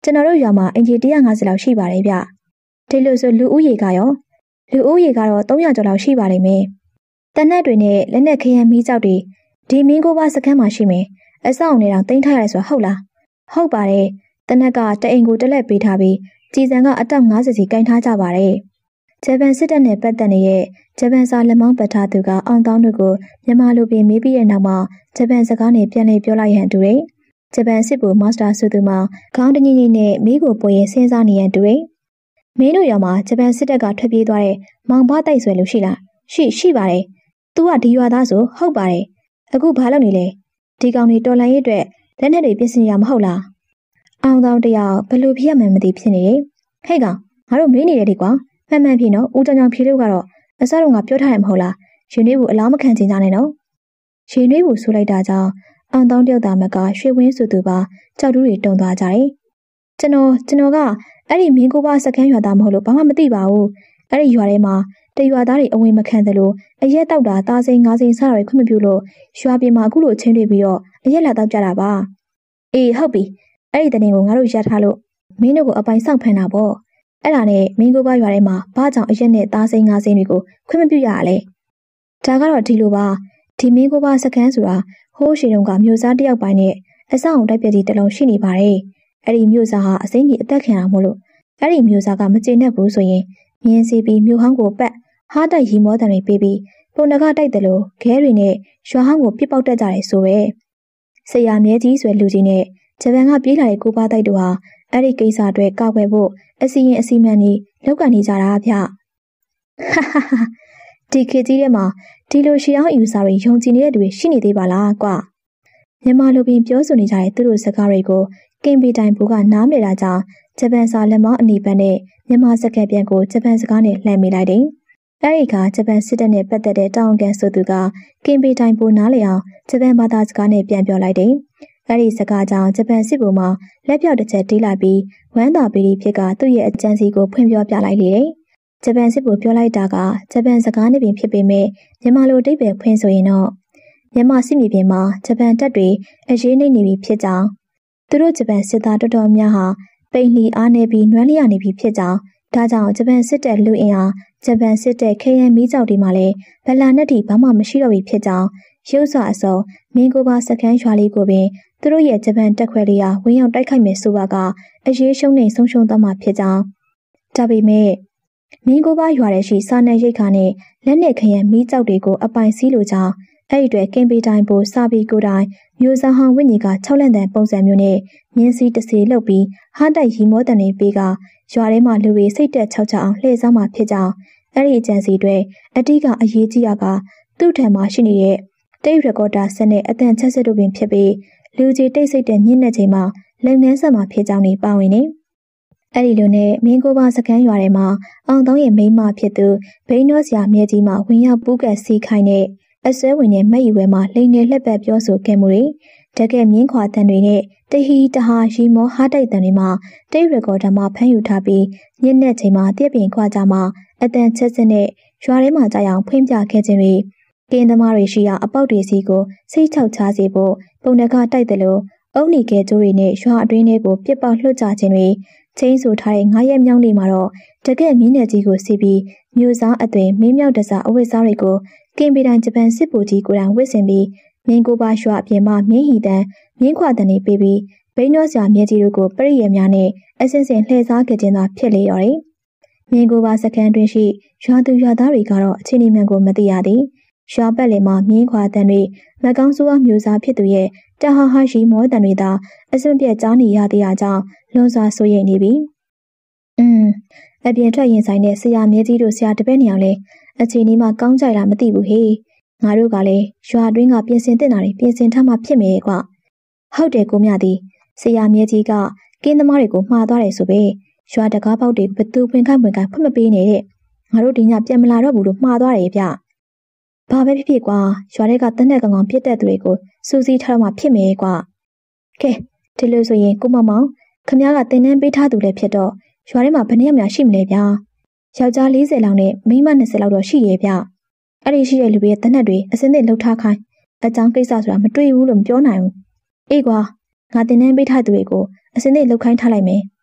ကျွန်တော်တို့ရွာမှာအင်ဂျီone hundred fiftyလောက်ရှိပါတယ်ဗျဒီလိုဆိုလူဦးရေကရောလူဦးရေကတော့three hundredကျော်လောက်ရှိပါလိမ့်မယ်တနက်တွေနဲ့လက်နက်ခရမ်းမီးကြောက်တွေဒီမင်းကိုပါစခန်းမှာရှိမယ်အဆောင်နေတော့တင်ထားရဲဆိုဟုတ်လားဟုတ်ပါတယ်တနက်ကတအိမ်ကိုတက်လက်ပေးထားပြီးကြည်စံကအတောက်fiftyစီကင်ထားကြပါတယ်ဂျပန်စစ်တပ်နဲ့ပတ်သက်နေတဲ့ဂျပန်စာလက်မောင်းပတ်ထားသူကအောင်တောင်းတို့ကိုမြန်မာလူပင်မေးပြီးတဲ့နောက်မှာဂျပန်စကားနဲ့ပြန်လည်ပြောလိုက်ရန်တူတယ်ဂျပန်စစ်ဗိုလ်မာစတာဆိုသူမှာခေါင်းတငိမ့်ငိမ့်နဲ့မိကိုပွေရင်စဉ်းစားနေရန်တူတယ်မင်းတို့ရောမှာဂျပန်စစ်တပ်ကထွက်ပြေးသွားတဲ့မောင်ဘတိုက်ဆွဲလို့ရှိလားရှိရှိပါတယ်။ तू ကဒီရွာသားဆိုဟုတ်ပါတယ်။အခုဘာလုပ်နေလဲ။ဒီကောင်တွေတော်လန်ရေးအတွက်လက်နက်တွေပြင်ဆင်ရမဟုတ်လား။အောင်တောင်တယောက်ဘလို့ဖြစ်ရမှန်းမသိဖြစ်နေတယ်။ဟဲ့ကောင်ငါတို့မေးနေတယ်ဒီကွာ။မှန်မှန်ဖြစ်နော်ဦးကြောင်ကြောင်ဖြေလို့ကတော့အစတော့ငါပြောထားရမဟုတ်လား။ရှင်နှွေးဘူးအလားမခံချင်ကြနဲ့နော်။ရှင်နှွေးဘူးဆိုလိုက်တာကြောင့်အောင်တောင်တယောက်သားမကရွှေဝင်းဆိုသူပါကြောက်တူးတွေတုံသွားကြတယ်။ကျွန်တော်ကျွန်တော်ကအဲ့ဒီမင်းကိုပါစခန်းရွာသားမဟုတ်လို့ဘာမှမသိပါဘူး။အဲ့ဒီရွာထဲမှာတရွာသားတွေအဝင်မခံသလိုအရက်တောက်တာသားစိန်ငါးစိန်စားရခွင့်မပြုလို့ရွာပြင်မှာအခုလိုချင်းတွေပြီးတော့အရက်လာတောက်ကြတာပါအေးဟုတ်ပြီအဲ့ဒီတနေ့ကိုငါတို့ရထားလို့မင်းတို့ကိုအပိုင်ဆောင်ဖန်တာပေါ့အဲ့ဒါနဲ့မင်းကိုပါရွာထဲမှာဘာကြောင့်အရက်နဲ့သားစိန်ငါးစိန်တွေကိုခွင့်မပြုရရလဲဒါကတော့ဒီလိုပါဒီမင်းကိုပါစခန်းဆိုတာဟိုးရှိတုန်းကမြို့စားတယောက်ပိုင်းနဲ့အဆောင်တိုက်ပြကြီးတစ်လုံးရှိနေပါတယ်အဲ့ဒီမြို့စားဟာအစိမ်းကြီးအသက်ခံရမို့လို့အဲ့ဒီမြို့စားကမကျေနပ်ဘူးဆိုရင်မြင်းစီပြီးမြို့ဟောင်းကိုပတ်ဟားတိုက်ရီမောတန်တွေပေးပြီးပုံနကတိုက်တယ်လို့ခဲတွေနဲ့ရွာဟောင်းကိုပြစ်ပေါက်တတ်ကြတယ်ဆိုပဲဆရာမြဲကြီးဆွဲလူကြီးနဲ့ဂျပန်ကပြေးလာတဲ့ကိုပါတိုက်တို့ဟာအဲ့ဒီကိစ္စအတွက်ကောက်ွယ်ဖို့အစီရင်အစီမံကြီးလောက်ကန်နေကြတာဗျဟာဟာဟာဒီခေတ်ကြီးထဲမှာဒီလိုရှေးအောင်အယူဆတွေယုံကြည်နေတဲ့တွေရှိနေသေးပါလားကွာမြန်မာလူပင်ပြောဆိုနေကြတဲ့သူတို့စကားတွေကိုကင်ပီတိုင်ဘူကနားမလည်တာကြောင့်ဂျပန်စာလက်မောင်းအနီးပတ်နဲ့မြန်မာစကားပြန်ကိုဂျပန်စကားနဲ့လှမ်းမိလိုက်တယ်အဲဒီကဂျပန်စစ်တပ်နဲ့ပတ်သက်တဲ့တောင်ကန်ဆိုသူကကင်ပီတိုင်ဘူနားလည်အောင်ဂျပန်ဘာသာစကားနဲ့ပြန်ပြောလိုက်တယ်အဲဒီစကားကြောင့်ဂျပန်စစ်ဗိုလ်မှလက်ပြောက်တစ်ချက်တီးလိုက်ပြီးဝမ်းသာပီတိဖြစ်ကသူ့ရဲ့အကြံစီကိုဖွင့်ပြောပြလိုက်လေတယ်ဂျပန်စစ်ဗိုလ်ပြောလိုက်တာကဂျပန်စကားနဲ့ပင်ဖြစ်ပေမဲ့မြန်မာလိုအဓိပ္ပာယ်ဖွင့်ဆိုရင်တော့မြန်မာစစ်မြေပြင်မှာဂျပန်တပ်တွေအရေးနှိမ့်နေပြီဖြစ်ကြောင်းသူတို့ဂျပန်စစ်သားတော်တော်များဟာပိန်လီအားနေပြီးနွမ်းလျနေပြီဖြစ်ကြောင်းဒါကြောင့်ဂျပန်စစ်တပ်လူအင်အားဂျပန်စစ်တပ်ခရမ်းမီးကြောက်တွေမှာလည်းဗလာနဲ့တီဘာမှမရှိတော့ပြီဖြစ်ကြောင်းရုပ်စွာအစုံမင်းကိုပါစခန်းရွာလေးကိုပင်သူတို့ရဲ့ဂျပန်တပ်ခွဲလေးဟာဝင်ရောက်တိုက်ခိုက်မယ်ဆိုပါကအရေးရှုံးနေဆုံးရှုံးသွားမှာဖြစ်ကြောင်းဒါပေမဲ့မင်းကိုပါရွာရဲ့ရှိစာနယ်ရိတ်ခါနဲ့လက်နက်ခရမ်းမီးကြောက်တွေကိုအပိုင်စီးလိုကြောင်းအဲ့ဒီတွေကင်ပီတိုင်ပိုစာပီကိုတိုင်မျိုးစားဟောင်းဝိညာဉ်က၆လက်တန်ပုံစံမျိုးနဲ့မြင်းစီတစီလှုပ်ပြီးဟားတိုက်ရီမောတန်တွေပေးကရွာထဲမှာလူတွေစိတ်တက်ချောက်ချအောင်လှည့်စားမှဖြစ်ကြောင်းအဲ့ဒီအကြံစီတွေအတိကအရေးကြီးတာကသူ့ထံမှာရှိနေတဲ့တိတ်ရကော်တာစက်နဲ့အတန်ချက်စစ်တို့ပင်ဖြစ်ပြီးလူကြီးတိတ်ဆိတ်တဲ့ညစ်တဲ့ချိန်မှာလုံငန်းဆက်မှာဖြစ်ကြောင်းနေပါဝင်နေအဲ့ဒီလိုနဲ့မင်းကိုပါစခန်းရွာထဲမှာအောင်တောင်းရဲ့မိန်းမဖြစ်သူဘိန်းနောဆရာမြဲကြီးမှဝင်ရောက်ပူးကတ်စီးခိုင်းတဲ့အစွဲဝင်တဲ့မက်ရီဝဲမှာလိန်ငယ်လှက်ပတ်ပြောဆိုခဲ့မှုတွေတကယ်မြင်းခွာတန်တွေနဲ့တဟီတဟာရီမောဟားတိုက်တန်တွေမှာတိတ်ရကော်တာမှာဖမ်းယူထားပြီးညစ်တဲ့ချိန်မှာတည့်ပင်ခွာကြမှာအတန်ချက်စစ်နဲ့ရွာထဲမှာကြာအောင်ဖွင့်ပြခဲ့ခြင်းတွေကင်းသမားတွေရှိရာအပေါက်တွေစီကိုစိတ်ချောက်ချစေဖို့ပုံနကတိုက်တယ်လို့အုံနီကဲကျိုးတွေနဲ့ရွာအတွင်းတွေကိုပြစ်ပေါက်လွှတ်ချခြင်းတွေချင်းဆိုထားတဲ့ငါးရက်မြောင်းတွေမှာတော့တကယ်မြင်းနယ်ကြီးကိုစီးပြီးမြို့စားအသွင်မင်းမြောက်တစားအဝတ်စားတွေကိုကင်ပီတိုင်ဂျပန်စစ်ဗိုလ်ကြီးကိုယ်တိုင်ဝစ်ဆင်ပြီးမင်းကိုပါရွာအပြင်မှာမြင်းဟီတန်မြင်းခွာတန်တွေပေးပြီးဘိန်းနောဆရာမြဲကြီးတို့ကိုပရိယေများနဲ့အစင်စင်လှည့်စားကြခြင်းသာဖြစ်လေရော်တယ်။မင်းကိုပါစခန်းတွင်ရှိရွာသူရွာသားတွေကတော့အချင်းအမှန်ကိုမသိရသည်။ရွာပတ်လည်မှာမြင်းခွာတန်တွေမကောင်းဆိုးအမျိုးသားဖြစ်သူရဲ့တဟာဟာရှိမောတန်တွေသာအစွန့်ပြက်ကြားနေရသေးတာကြောင့်လွန်စွာဆိုရိတ်နေပြီ။อืมအပြင်ထွက်ရင်ဆိုင်တဲ့ဆရာမြဲကြီးတို့ဆရာတပည့်နှစ်ယောက်လဲအချိန်นี้မှကောင်းကြိုက်လားမသိဘူးဟေ့ငါတို့ကလည်းရွာတွင်းကပြင်ဆင်တင်တာတွေပြင်ဆင်ထားမှဖြစ်မယ်ကွာဟုတ်တယ်ကိုမြသည်ဆရာမြဲကြီးကကင်းသမားတွေကိုမှားသွားတယ်ဆိုပဲရွာတကားပေါက်တွေဘသူဝင်ခိုင်းဝင်ခိုင်းဖွင့်မပေးနဲ့တဲ့ငါတို့ဒီညပြန်မလာတော့ဘူးလို့မှားသွားတယ်ဗျဘာပဲဖြစ်ဖြစ်ကွာရွာတွေကတနက်ကောင်ကောင်ပြစ်တဲ့သူတွေကိုစူးစီးထားမှဖြစ်မယ်ကွာကဲဒီလိုဆိုရင်ကိုမမောင်ခမည်းကတင်နှန်းပေးထားသူလည်းဖြစ်တော့ရွာထဲမှာဘယ်နှယောက်များရှိမလဲဗျာယောက်ျား၄၀လောက်နဲ့မိန်းမ၂၀လောက်တော့ရှိရဲ့ဗျအဲ့ဒီရှိတဲ့လူတွေရဲ့တနက်တွေအစင်းနဲ့လှုပ်ထားခိုင်းအကြောင်းကိစ္စဆိုတာမတွေ့ဘူးလို့မပြောနိုင်ဘူးအေးကွာငါတင်နှန်းပေးထားသူတွေကိုအစင်းနဲ့လှုပ်ခိုင်းထားလိုက်မယ်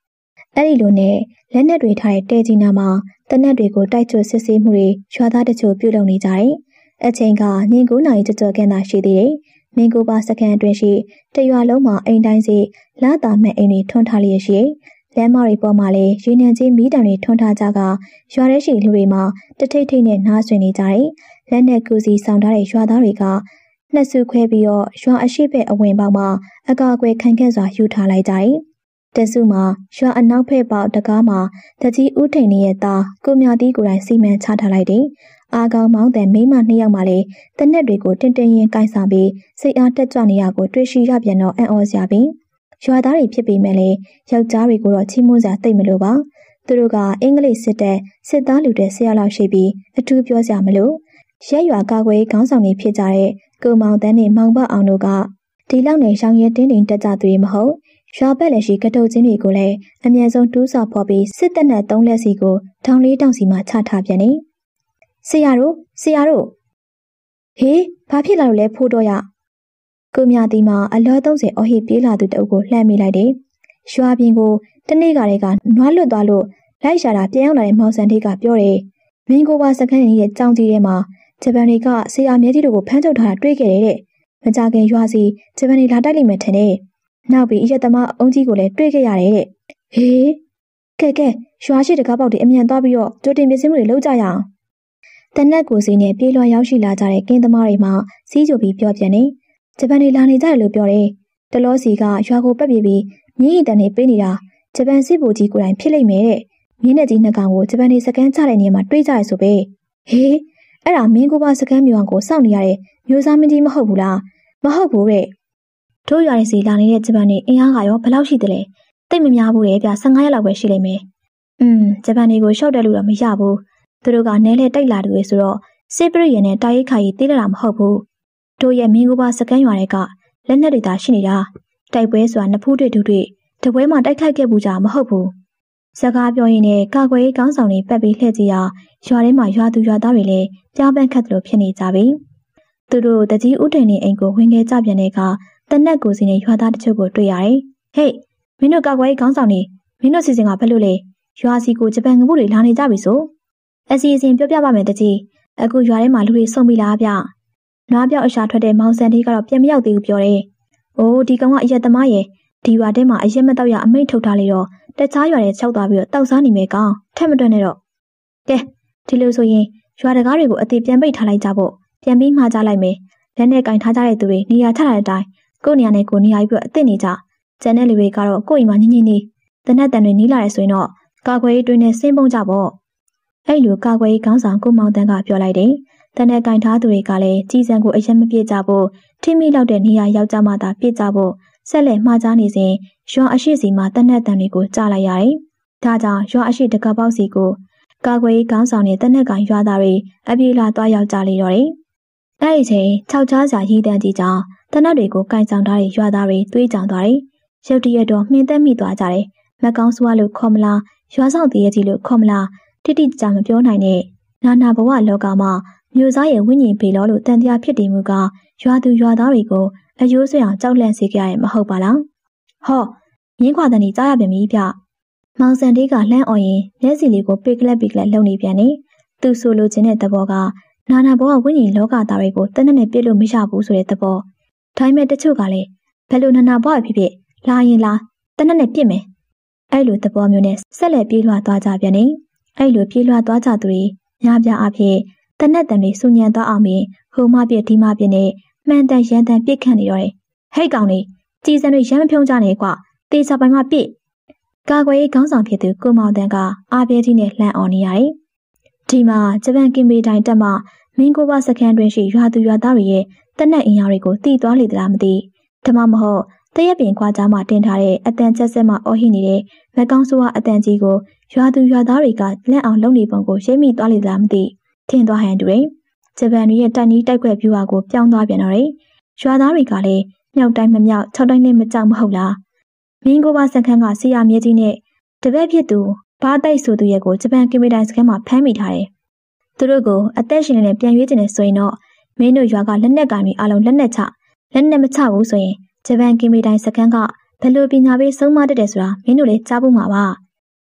အဲ့ဒီလိုနဲ့လက်နက်တွေထားတဲ့တဲကြီးနာမှာတနက်တွေကိုတိုက်ချွတ်စစ်ဆေးမှုတွေရွာသားတချို့ပြုလုပ်နေကြတယ်။အချိန်ကညင်ကိုးနာရီကျော်ကျော်ခန့်သာရှိသေးတယ်။မင်းကိုပါစခန်းအတွင်းရှိတရွာလုံးမှာအိမ်တိုင်းစီလာတာမဲ့အိမ်တွေထွန်းထားလျက်ရှိလမ်းမတွေပေါ်မှာလည်းရေနံကြီးမီးတံတွေထွန်းထားကြကရွာထဲရှိလူတွေမှာတထိတ်ထိတ်နဲ့နားဆွေနေကြတယ်။လက်နက်ကူစီဆောင်ထားတဲ့ရွာသားတွေကနှစ်စုခွဲပြီးတော့ရွာအရှိဘက်အဝင်ပေါက်မှာအကာအကွယ်ခံခဲ့စွာယူထားလိုက်ကြတယ်။တစုမှာရွာအနောက်ဘက်ပေါက်တကားမှာတကြီးဦးထိန်ရဲ့သားကိုမြတီးကိုယ်တိုင်စီမံချထားလိုက်တယ်။အာကောင်မောင်းတဲ့မိမနှစ်ယောက်မှလည်းတနက်တွေကိုတင်းတင်းရင်ကိုင်းဆောင်ပြီးစိတ်အားတက်ကြွနေရကိုတွေ့ရှိရပြန်တော့အံ့ဩစရာပြီးရွာသားတွေဖြစ်ပေမဲ့လည်းယောက်ျားတွေကိုတော့ချီးမွမ်းစရာသိမလို့ပါသူတို့ကအင်္ဂလိပ်စစ်တပ်စစ်သားလူတဲ့ဆရာလောက်ရှိပြီးအထူးပြောစရာမလိုရဲရွာကာကွယ်ခေါင်းဆောင်တွေဖြစ်ကြတဲ့ကိုမောင်တန်းနဲ့မောင်ဘအောင်တို့ကဒီလောက်နဲ့ရောင်ရဲတင်းတင်းတက်ကြသူတွေမဟုတ်ရွာဘက်လည်းရှိကတုတ်ချင်းတွေကိုလည်းအမြန်ဆုံးတူးစာဖော်ပြီးစစ်တပ်နဲ့သုံးလက်စီကိုထောင်လေးတောင်စီမှာချထားပြန်နေဆရာတို့ဆရာတို့ဟေးဘာဖြစ်လာလို့လဲဖိုးတော့ရကိုမြတီမှာအလောသုံးဆယ်အော်ဟစ်ပြေးလာသူတအုပ်ကိုလှမ်းမိလိုက်တယ်ရွာပြင်ကိုတနေ့ကလေးကနွားလွတ်သွားလို့လိုက်ရှာတာပြန်ရောက်လာတဲ့မောင်စံထေးကပြောတယ်မင်းကိုပါစခန်းရဲ့ကြောင်ကြီးထဲမှာဂျပန်တွေကဆရာမြဲကြီးတို့ကိုဖမ်းချုပ်ထားတာတွေ့ခဲ့တယ်တဲ့မကြခင်ရွာစီဂျပန်တွေလာတိုက်လိမ့်မယ်ထင်တယ်နောက်ပြီးအရက်သမားအုံးကြီးကိုလည်းတွေ့ခဲ့ရတယ်တဲ့ဟေးကဲကဲရွာရှိတကားပေါက်တွေအမြန်သွားပြီးတော့ကြိုတင်ပြင်ဆင်မှုတွေလုပ်ကြရအောင်တနက်ကိုစီနဲ့ပြေးလွှာရောက်ရှိလာကြတဲ့ကင်းသမားတွေမှစီးကြိုပြီးပြောပြနေဂျပန်တွေလာနေကြတယ်လို့ပြောတယ်တလောစီကရွာကိုပတ်ပြေးပြီးမြင်းရည်တန်တွေပေးနေတာဂျပန်စစ်ဗိုလ်ကြီးကိုယ်တိုင်ဖြစ်လိမ့်မယ်တဲ့မြင်းနဲ့ကြီးနှစ်ကောင်ကိုဂျပန်တွေစကန်ချတဲ့နေရာမှာတွေးကြရဆိုပဲဟေးအဲ့ဒါမင်းကိုပါစကန်မျိုးအောင်ကိုစောင့်နေရတဲ့မျိုးစားမင်းကြီးမဟုတ်ဘူးလားမဟုတ်ဘူးတဲ့တို့ရွာရဲ့စီလာနေတဲ့ဂျပန်တွေအင်အားကရောဘယ်လောက်ရှိသလဲတိတ်မများဘူးလေဗျဆယ်ငါးရက်လောက်ပဲရှိလိမ့်မယ်อืมဂျပန်တွေကိုရှော့တက်လို့တော့မရဘူးသူတို့ကနဲလဲတိုက်လာတယ်ဆိုတော့စစ်ပရိယနဲ့တာရိခါကြီးတေးလာတာမဟုတ်ဘူးတို့ရဲ့မင်းကိုပါစကန်ရွာတွေကလက်နက်တွေသာရှိနေတာတိုက်ပွဲဆိုတာနဖူးတွေတူတွေတပွဲမှာတိုက်ခိုက်ခဲ့ဘူးကြမဟုတ်ဘူးစကားပြောရင်းနဲ့ကာကွယ်ရေးကောင်းဆောင်တွေပတ်ပြီးလှည့်ကြည့်ရရွာထဲမှာရွာသူရွာသားတွေလည်းကြားပန်းခတ်တယ်လို့ဖြစ်နေကြပြီသူတို့တကြီးဦးထိန်နေအိမ်ကိုဝင်ခဲ့ကြပြန်တဲ့အခါတနက်ကိုစီနဲ့ရွာသားတချို့ကိုတွေ့ရတယ်ဟေးမင်းတို့ကာကွယ်ရေးကောင်းဆောင်တွေမင်းတို့စီစဉ်ကဘယ်လိုလဲရွာစီကိုဂျပန်ငပုတွေလာနေကြပြီဆိုအစီအစဉ်ပြောပြပါမယ်တကြီးအခုရွာထဲမှာလူတွေစုံပြီလားဗျနွားပြောက်အရှာထွက်တဲ့မောင်စံတီးကတော့ပြန်မရောက်သေးဘူးပြောတယ်အိုးဒီကောင်ကအရက်သမားရဲ့ဒီရွာထဲမှာအရက်မတော့ရအမိတ်ထုတ်ထားလေတော့တခြားရွာတွေချက်သွားပြီးတော့တောက်စားနေမယ်ကောင်ထက်မတွက်နဲ့တော့ကဲဒီလိုဆိုရင်ရွာတကားတွေကိုအသေးပြန်ပိတ်ထားလိုက်ကြဖို့ပြန်ပြီးမှားကြလိုက်မယ်လက်နဲ့ကင်ထားကြတဲ့သူတွေနေရာချတဲ့အတိုင်းကိုယ်နေရာနဲ့ကိုယ်နေရာပြီးတော့အစ်စ်နေကြကျန်တဲ့လူတွေကတော့ကိုယ့်အိမ်မှာညင်ညင်နေတနက်တန်တွေနီးလာတယ်ဆိုရင်တော့ကာကွယ်ရေးတွင်းနဲ့ဆင်းပုံးကြပေါ့အဲ့လိုကာကွယ်ရေးခေါင်းဆောင်ကိုမောင်တန်းကပြောလိုက်တယ်တနက်ကင်ထားသူတွေကလည်းကြီးစံကိုအရင်မပြေကြဖို့ထိမိလောက်တဲ့နေရာရောက်ကြမှသာပြေကြဖို့ဆက်လက်မှားကြားနေစဉ်ရွာအရှိစီမှာတနက်တန်တွေကိုကြားလိုက်ရတယ်။ဒါကြောင့်ရွာအရှိတကပေါက်စီကိုကာကွယ်ရေးခေါင်းဆောင်တဲ့တနက်ကင်ရွာသားတွေအပြေးလာသွားရောက်ကြလေတော့တယ်။အဲ့ဒီချိန်ခြောက်ချားစာရည်တန်းကြီးကြောင့်တနက်တွေကိုကင်ဆောင်ထားတဲ့ရွာသားတွေတွေးကြောင်သွားတယ်။ရုတ်တရက်တော့မှင်သက်မိသွားကြတယ်။မကောင်းစွာလို့ခေါ်မလားရွာဆောင်တည်းရဲ့ကြီးလို့ခေါ်မလားတိတိကျကျမပြောနိုင်တဲ့နာနာဘဝလောကမှာမျိုးစားရဲ့ဝိညာဉ်ပေလောလို့တန်တရားဖြစ်တည်မှုကရွာသူရွာသားတွေကိုအယိုးဆွေအောင်ကြောက်လန့်စေကြရမှာမဟုတ်ပါလားဟောမြင်းခွာတန်ကြီးကြားရပြန်ပြီဗျမောင်စံတေးကလှမ်းអော်ရင်လက်စီလေးကိုပေကလက်ပေကလက်လုံနေပြန်နေသူဆိုလိုချင်တဲ့သဘောကနာနာဘောကဝိညာဉ်လောကသားတွေကိုတနက်နဲ့ပြစ်လို့မရဘူးဆိုတဲ့သဘောဒါပေမဲ့တချို့ကလည်းဘယ်လိုနာနာဘောဖြစ်ဖြစ်လာရင်လာတနက်နဲ့ပြစ်မယ်အဲ့လိုသဘောမျိုးနဲ့ဆက်လက်ပြေးလွှားသွားကြပြန်နေအဲ့လိုပြေးလွှားသွားကြသူတွေများပြားအဖြစ်တနက်တန်တွေစူညံသွားအောင်ပြီးဟိုမပြစ်ဒီမပြစ်နဲ့မှန်တန်ရန်တန်ပြစ်ခတ်နေတော့တယ်ဟဲ့ကောင်လေးကြည်စံတွေရမ်းမဖြုံးကြနဲ့ကွာတေချာပိုင်မှပြစ်ကာကွယ်ရေးခေါင်းဆောင်ဖြစ်သူကိုမောင်တန်းကအားပြဲကြီးနဲ့လှမ်းអော်နေရတယ်ဒီမှာဂျပန်ကင်ပေတိုင်းတက်မှမင်းကိုဘစခန်းတွင်ရှိရွာသူရွာသားတွေရဲ့တနက်အင်အားတွေကိုတီးသွားလေသလားမသိဓမ္မမဟုတ်တရက်ပင်ခွာကြားမှာတင်ထားတဲ့အတန်ချက်ဆက်မှအော်ဟစ်နေတဲ့မကောင်းဆိုးဝါအတန်ကြီးကိုရွာသူရွာသားတွေကလက်အောင်လုံနေပုံကိုရိပ်မိသွားလေသလားမသိထင်သွားဟန်တူတယ်ဂျပန်တွေရဲ့တိုက်နီးတိုက်ခွက်ပြူဟာကိုပြောင်းသွားပြန်တော့တယ်ရွာသားတွေကလည်းမြောက်တိုင်းမမြောက်၆တိုင်းနဲ့မကြောက်မဟုတ်လားမင်းကိုဘစခန်းကဆရာမြဲကြီးနဲ့တပည့်ဖြစ်သူဘားတိုက်ဆိုသူရဲ့ကိုဂျပန်ကင်မီတိုင်းစခန်းမှာဖမ်းမိထားတယ်သူတို့ကိုအသက်ရှင်နေပြန်ရွေးကျင်နေဆိုရင်တော့မင်းတို့ရွာကလက်နက်ကင်တွေအလုံးလက်နက်ချလက်နက်မချဘူးဆိုရင်ဂျပန်ကင်မီတိုင်းစခန်းကဘယ်လိုပညာပေးဆုံးမတတ်တယ်ဆိုတာမင်းတို့လည်းကြားဖို့မှာပါ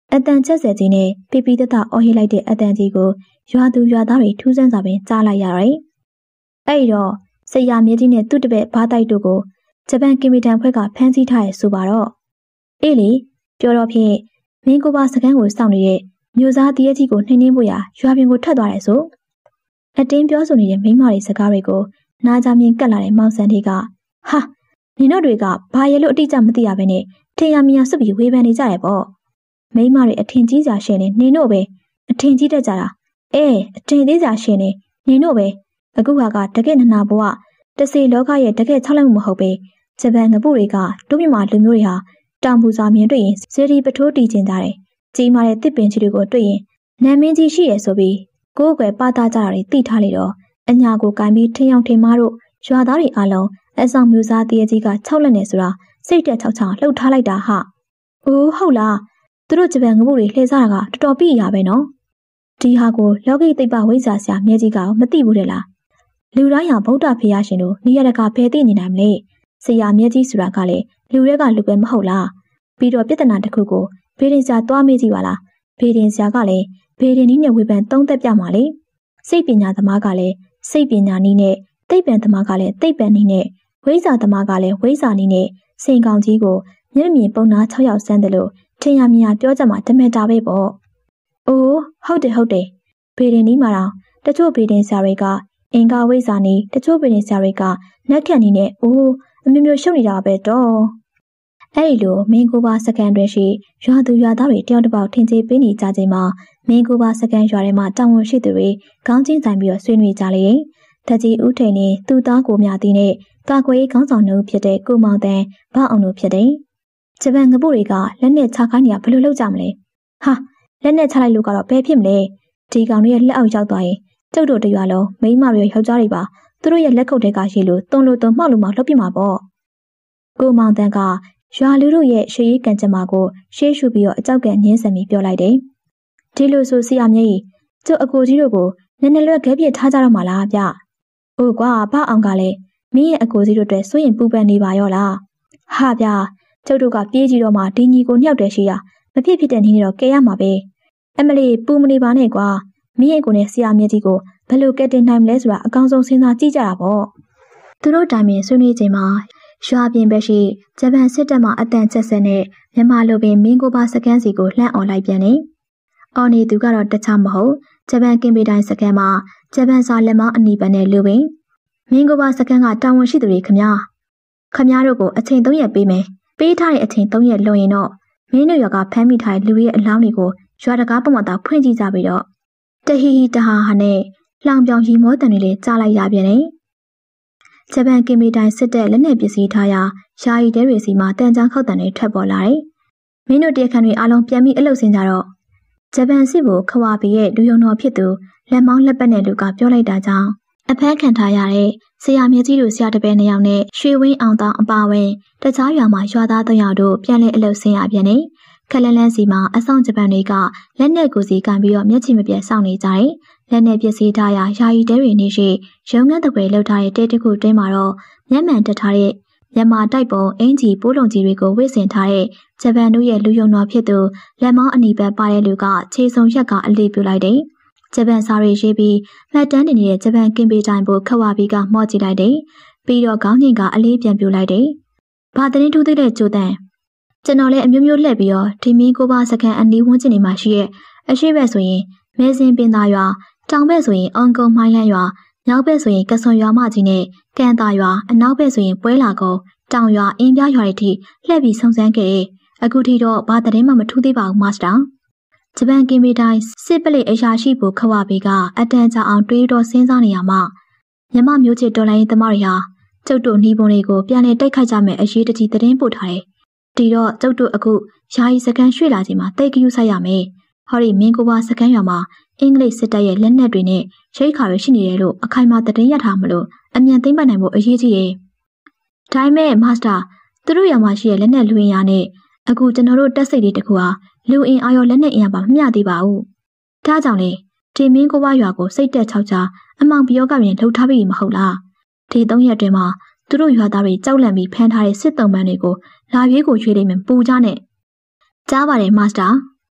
အတန်ချက်ဆက်ကြီးနဲ့ပြပြတတအော်ဟစ်လိုက်တဲ့အတန်ကြီးကိုရွာသူရွာသားတွေထူးဆန်းစွာပင်ကြားလိုက်ရတယ်။အဲ့တော့ဆရာမြကြီးနဲ့သူ့တပည့်ဘားတိုက်တို့ကိုဂျပန်ကင်မီတန်ဖွဲ့ကဖမ်းဆီးထားရဆိုပါတော့အေးလေပြောတော့ဖြင့်မင်းကိုပါစကန်းကိုစောင့်နေတဲ့မျိုးစားတရက်ကြီးကိုနှိမ့်နှင်းဖို့ရာရွာပြင်ကိုထွက်သွားတယ်ဆိုအတင်းပြောဆိုနေတဲ့မိန်းမတွေစကားတွေကိုနားကြမြင်ကတ်လာတဲ့မောင်စံတွေကဟာနင်တို့တွေကဘာရဲလို့အတိအကျမသိရဘဲနဲ့ထင်ရမြင်ရစွပ်ပြီးဝေဖန်နေကြရပေါ့မိန်းမတွေအထင်ကြီးစရာရှင်နေနင်တို့ပဲအထင်ကြီးတတ်ကြတာအဲအထင်သေးစရာရှင်နေနင်တို့ပဲအခုဟာကတကယ့်နနာဘဝတစေလောကရဲ့တကယ့်ချောက်လိုက်မှုမဟုတ်ပဲဂျပန်ငပုတွေကတို့မြမာလူမျိုးတွေဟာတောင်ပူစာမြင်တွေ့ရင်စေတီပထိုးတီကျင်ကြတယ်ကြီးမားတဲ့တစ်ပင်ကြီးတွေကိုတွေ့ရင်နာမည်ကြီးရှိရဆိုပြီးကိုယ်ကွယ်ပါတာကြတာတွေသိထားလေတော့အညာကိုကင်ပြီးထင်းအောင်ထင်းမားတို့ရွာသားတွေအလုံးအဆောင်မျိုးစားတရေကြီးက၆လက်နေဆိုတာစိတ်တက်၆ချောင်းလှုပ်ထားလိုက်တာဟာအိုးဟုတ်လားသူတို့ဂျပန်ငပုတွေလှည့်စားတာကတော်တော်ပြည့်ရပဲနော်ဒီဟာကိုလောကိသိပ္ပဝိဇ္ဇာဆရာမြဲကြီးကမသိဘူးတဲ့လားလူတိုင်းဟာဗုဒ္ဓဖေရရှင်တို့နေရတကဖယ်သိနေနိုင်မလဲဆရာမြဲကြီးဆိုတာကလည်းလူတွေကလူပဲမဟုတ်လားပြီးတော့ပြဿနာတစ်ခုကိုဘေးရင်ဆရာသွားမေးကြည့်ပါလားဘေးရင်ဆရာကလည်းဘေးရင်နည်းနဲ့ဝေဖန်သုံးသက်ပြမှာလေစိတ်ပညာသမားကလည်းစိတ်ပညာနည်းနဲ့သိပ္ပံသမားကလည်းသိပ္ပံနည်းနဲ့ဝိဇ္ဇာသမားကလည်းဝိဇ္ဇာနည်းနဲ့စိန်ကောင်ကြီးကိုမျက်မြင်ပုံနာ၆ယောက်စမ်းတယ်လို့ထင်ရမြင်ရပြောကြမှာတမန်တာပဲပေါ့အိုးဟုတ်တယ်ဟုတ်တယ်ဘေးရင်နည်းမှာတော့တချို့ဘေးရင်ဆရာတွေကအင်္ဂါဝိဇ္ဇာနည်းတချို့ဘေးရင်ဆရာတွေကနက်ခတ်နည်းနဲ့အိုးအမျိုးမျိုးရှုပ်နေတာပဲတော့အဲ့ဒီလိုမင်းကိုပါစကန်တွင်ရှိရွာသူရွာသားတွေတယောက်တစ်ပေါက်ထင်ကြေးပေးနေကြချိန်မှာမင်းကိုပါစကန်ရွာထဲမှာတောင်ဝန်ရှိသူတွေခေါင်းချင်းဆိုင်ပြီးတော့ဆွေးနွေးကြလေတကြီးဦးထိန်နဲ့သူ့သားကိုမြသည်နဲ့ကာကွယ်ရေးခေါင်းဆောင်နှုတ်ဖြစ်တဲ့ကိုမောင်တန်ဗအောင်တို့ဖြစ်တယ်ဂျပန်ငပုတွေကလက်နဲ့ချခိုင်းနေရဘယ်လိုလုပ်ကြမလဲဟာလက်နဲ့ချလိုက်လို့ကတော့ဘယ်ဖြစ်မလဲဒီကောင်တွေရဲ့လက်အောက်ရောက်သွားရင်ကျုပ်တို့တရွာလုံးမိန်းမတွေယောက်ျားတွေပါသူတို့ရဲ့လက်ခုပ်ထဲကရှိလို့တုံလို့တုံမှောက်လို့မှလှုပ်ပြမှာပေါ့ကိုမောင်တန်ကရွာလူတို့ရဲ့ရှေးရေးကံကြမ္မာကိုရှေးရှုပြီးတော့အကြောက်ကညင်းဆန်ပြီးပြောလိုက်တယ်ဒီလိုဆိုဆရာမြတ်ကြီးကျုပ်အကိုကြီးတို့ကိုနည်းနည်းလွတ်ခဲပြစ်ထားကြတော့မှာလားဗျ။အိုးကွာဘာအောင်ကလည်းမင်းရဲ့အကိုကြီးတို့အတွက်စိုးရင်ပူပန်နေပါရောလား။ဟာဗျကျုပ်တို့ကပြေးကြည့်တော့မှဒီညီကိုနှစ်ယောက်တည်းရှိရမဖြစ်ဖြစ်တဲ့နည်းနဲ့တော့ကဲရမှာပဲ။အမလီပူမနေပါနဲ့ကွာမင်းရဲ့ကိုနဲ့ဆရာမြတ်ကြီးကိုဘယ်လိုကဲတင်နိုင်မလဲဆိုတာအကောင်းဆုံးစဉ်းစားကြည့်ကြတာပေါ့။သူတို့တိုင်ပင်ဆွေးနွေးချိန်မှာရွာပြင်ဘက်ရှိဂျပန်စစ်တပ်မှအတန်ချက်ဆက်နဲ့မြန်မာလူပင်မင်းကိုပါစကန်စီကိုလှမ်းអော်လိုက်ပြန်နေ။အော်နေသူကတော့တခြားမဟုတ်ဂျပန်ကင်ပီတိုင်းစကန်မှာဂျပန်စာလက်မောင်းအနီးပန်နဲ့လူပင်မင်းကိုပါစကန်ကတာဝန်ရှိသူတွေခမများခမများတို့ကိုအချိန်၃ရက်ပေးမယ်။ပေးထားတဲ့အချိန်၃ရက်လွန်ရင်တော့မင်းတို့ရွာကဖမ်းမိထားတဲ့လူရဲ့အလောင်းတွေကိုရွာတကားပုံမှန်သာဖွင့်ကြည့်ကြပြီးတော့တဟီဟီတဟာဟာနဲ့လောင်ပြောင်ရီမောတန်တွေလည်းကြားလိုက်ရပြန်တယ်။ဂျပန်ကင်မီတိုင်းစစ်တပ်လက်နက်ပစ္စည်းထားရာယာယီတဲတွေစီမှာတန်ချောင်းခောက်တန်တွေထွက်ပေါ်လာတယ်။မင်းတို့တရားခံတွေအားလုံးပြန်ပြီးအလုပ်ဆင်းကြတော့ဂျပန်စစ်ဘိုခဝါဘီရဲ့လူယုံတော်ဖြစ်သူလက်မောင်းလက်ပတ်နဲ့လူကပြောလိုက်တာကြောင့်အဖမ်းခံထားရတဲ့ဆရာမြကြီးတို့ဆရာတပည့်နှစ်ယောက်နဲ့ရွှေဝင်းအောင်တောင်အပါဝင်တခြားရွာမှာရွာသားသုံးယောက်တို့ပြန်လည်အလုပ်ဆင်းရပြန်တယ်။ခက်လန်းလန်းစီမှာအဆောင်ဂျပန်တွေကလက်နက်ကိုစီကန်ပြီးတော့မျက်ခြေမပြတ်စောင့်နေကြတယ်။လက်နက်ပစ္စည်းထားရာယာယီတဲတွေနေရှိရုံငန်းတပွဲလောက်ထားတဲ့တဲတစ်ခုတွင်းမှာတော့မျက်မှန်တက်ထားတဲ့မြန်မာတိုက်ပုံအင်ဂျီပိုးလုံးကြီးတွေကိုဝစ်ဆင်ထားတဲ့ဂျပန်တို့ရဲ့လူယုံတော်ဖြစ်သူလက်မောင်းအနီးဘက်ပါတဲ့လူကခြေစုံရက်ကအလေးပြုလိုက်တယ်။ဂျပန်စာရီရေးပြီးမှတ်တမ်းတင်နေတဲ့ဂျပန်ကင်ပီတိုင်းကိုခဝါဘီကမော့ကြည့်လိုက်တယ်။ပြီးတော့ခေါင်းငင်ကအလေးပြန်ပြူလိုက်တယ်။ဘာသတင်းထူးသေးတဲ့ကြိုတန်ကျွန်တော်လည်းအမျိုးမျိုးလှည့်ပြီးတော့ဒီမင်းကိုပါစကန်အနီးဝန်းကျင်တွေမှာရှိရဲ့အရှိဘက်ဆိုရင်မဲစင်ပင်သားရွာတောင်ဘက်ဆိုရင်အောင်ကုန်းမိုင်းလန်းရွာမြောက်ဘက်ဆိုရင်ကစွန်ရွာမကြီးနဲ့ကန်တာရွာအနောက်ဘက်ဆိုရင်ပွဲလာကုန်းတောင်ရွာအင်းပြရွာတွေထိလှည့်ပြီးဆုံစမ်းခဲ့တယ်။အခုထိတော့ဘာသတင်းမှမထူးသေးပါဘူးမစ္စတာ။ဂျပန်ကင်မီတိုင်းစစ်ပလိအရာရှိဖို့ခဝါဘေကအတန်ကြာအောင်တွေးတော့စဉ်းစားနေရမှာမြမမျိုးချစ်တော်လိုင်းသမားတွေဟာကျုပ်တို့နှီးပုံတွေကိုပြန်လည်တိုက်ခိုက်ကြမယ်အရေးတကြီးသတင်းပို့ထားတယ်။ဒီတော့ကျုပ်တို့အခုယာယီစကန်ရွှေ့လာချိန်မှာတိတ်ကယူဆိုင်ရမယ်။ဟောဒီမင်းကိုပါစကန်ရွာမှာအင်္ဂလိပ်စစ်တပ်ရဲ့လက်နက်တွေနဲ့ရိတ်ခါတွေရှိနေတယ်လို့အခိုင်အမာသတင်းရထားမလို့အမြန်သိမ့်ပတ်နိုင်ဖို့အရေးကြီးတယ်။ဒါပေမဲ့မစ္စတာသူတို့ရွာမှာရှိတဲ့လက်နက်လူအင်အားနဲ့အခုကျွန်တော်တို့တက်စိတ်လေးတခုဟာလူအင်အားရောလက်နက်အင်အားပါမမျှသေးပါဘူး။ဒါကြောင့်လေဒီမင်းကိုပါရွာကိုစိတ်တက်ချောက်ချအမောင်ပြောကပြင်လှုပ်ထားပြီးမဟုတ်လား။ဒီသုံးရက်အတွင်းမှာသူတို့ရွာသားတွေကြောက်လန့်ပြီးဖမ်းထားတဲ့စစ်တုံးပန်းတွေကိုလာပြေးကိုရွှေ့လိမ့်မယ်ပူကြနဲ့ကြားပါတယ်မစ္စတာ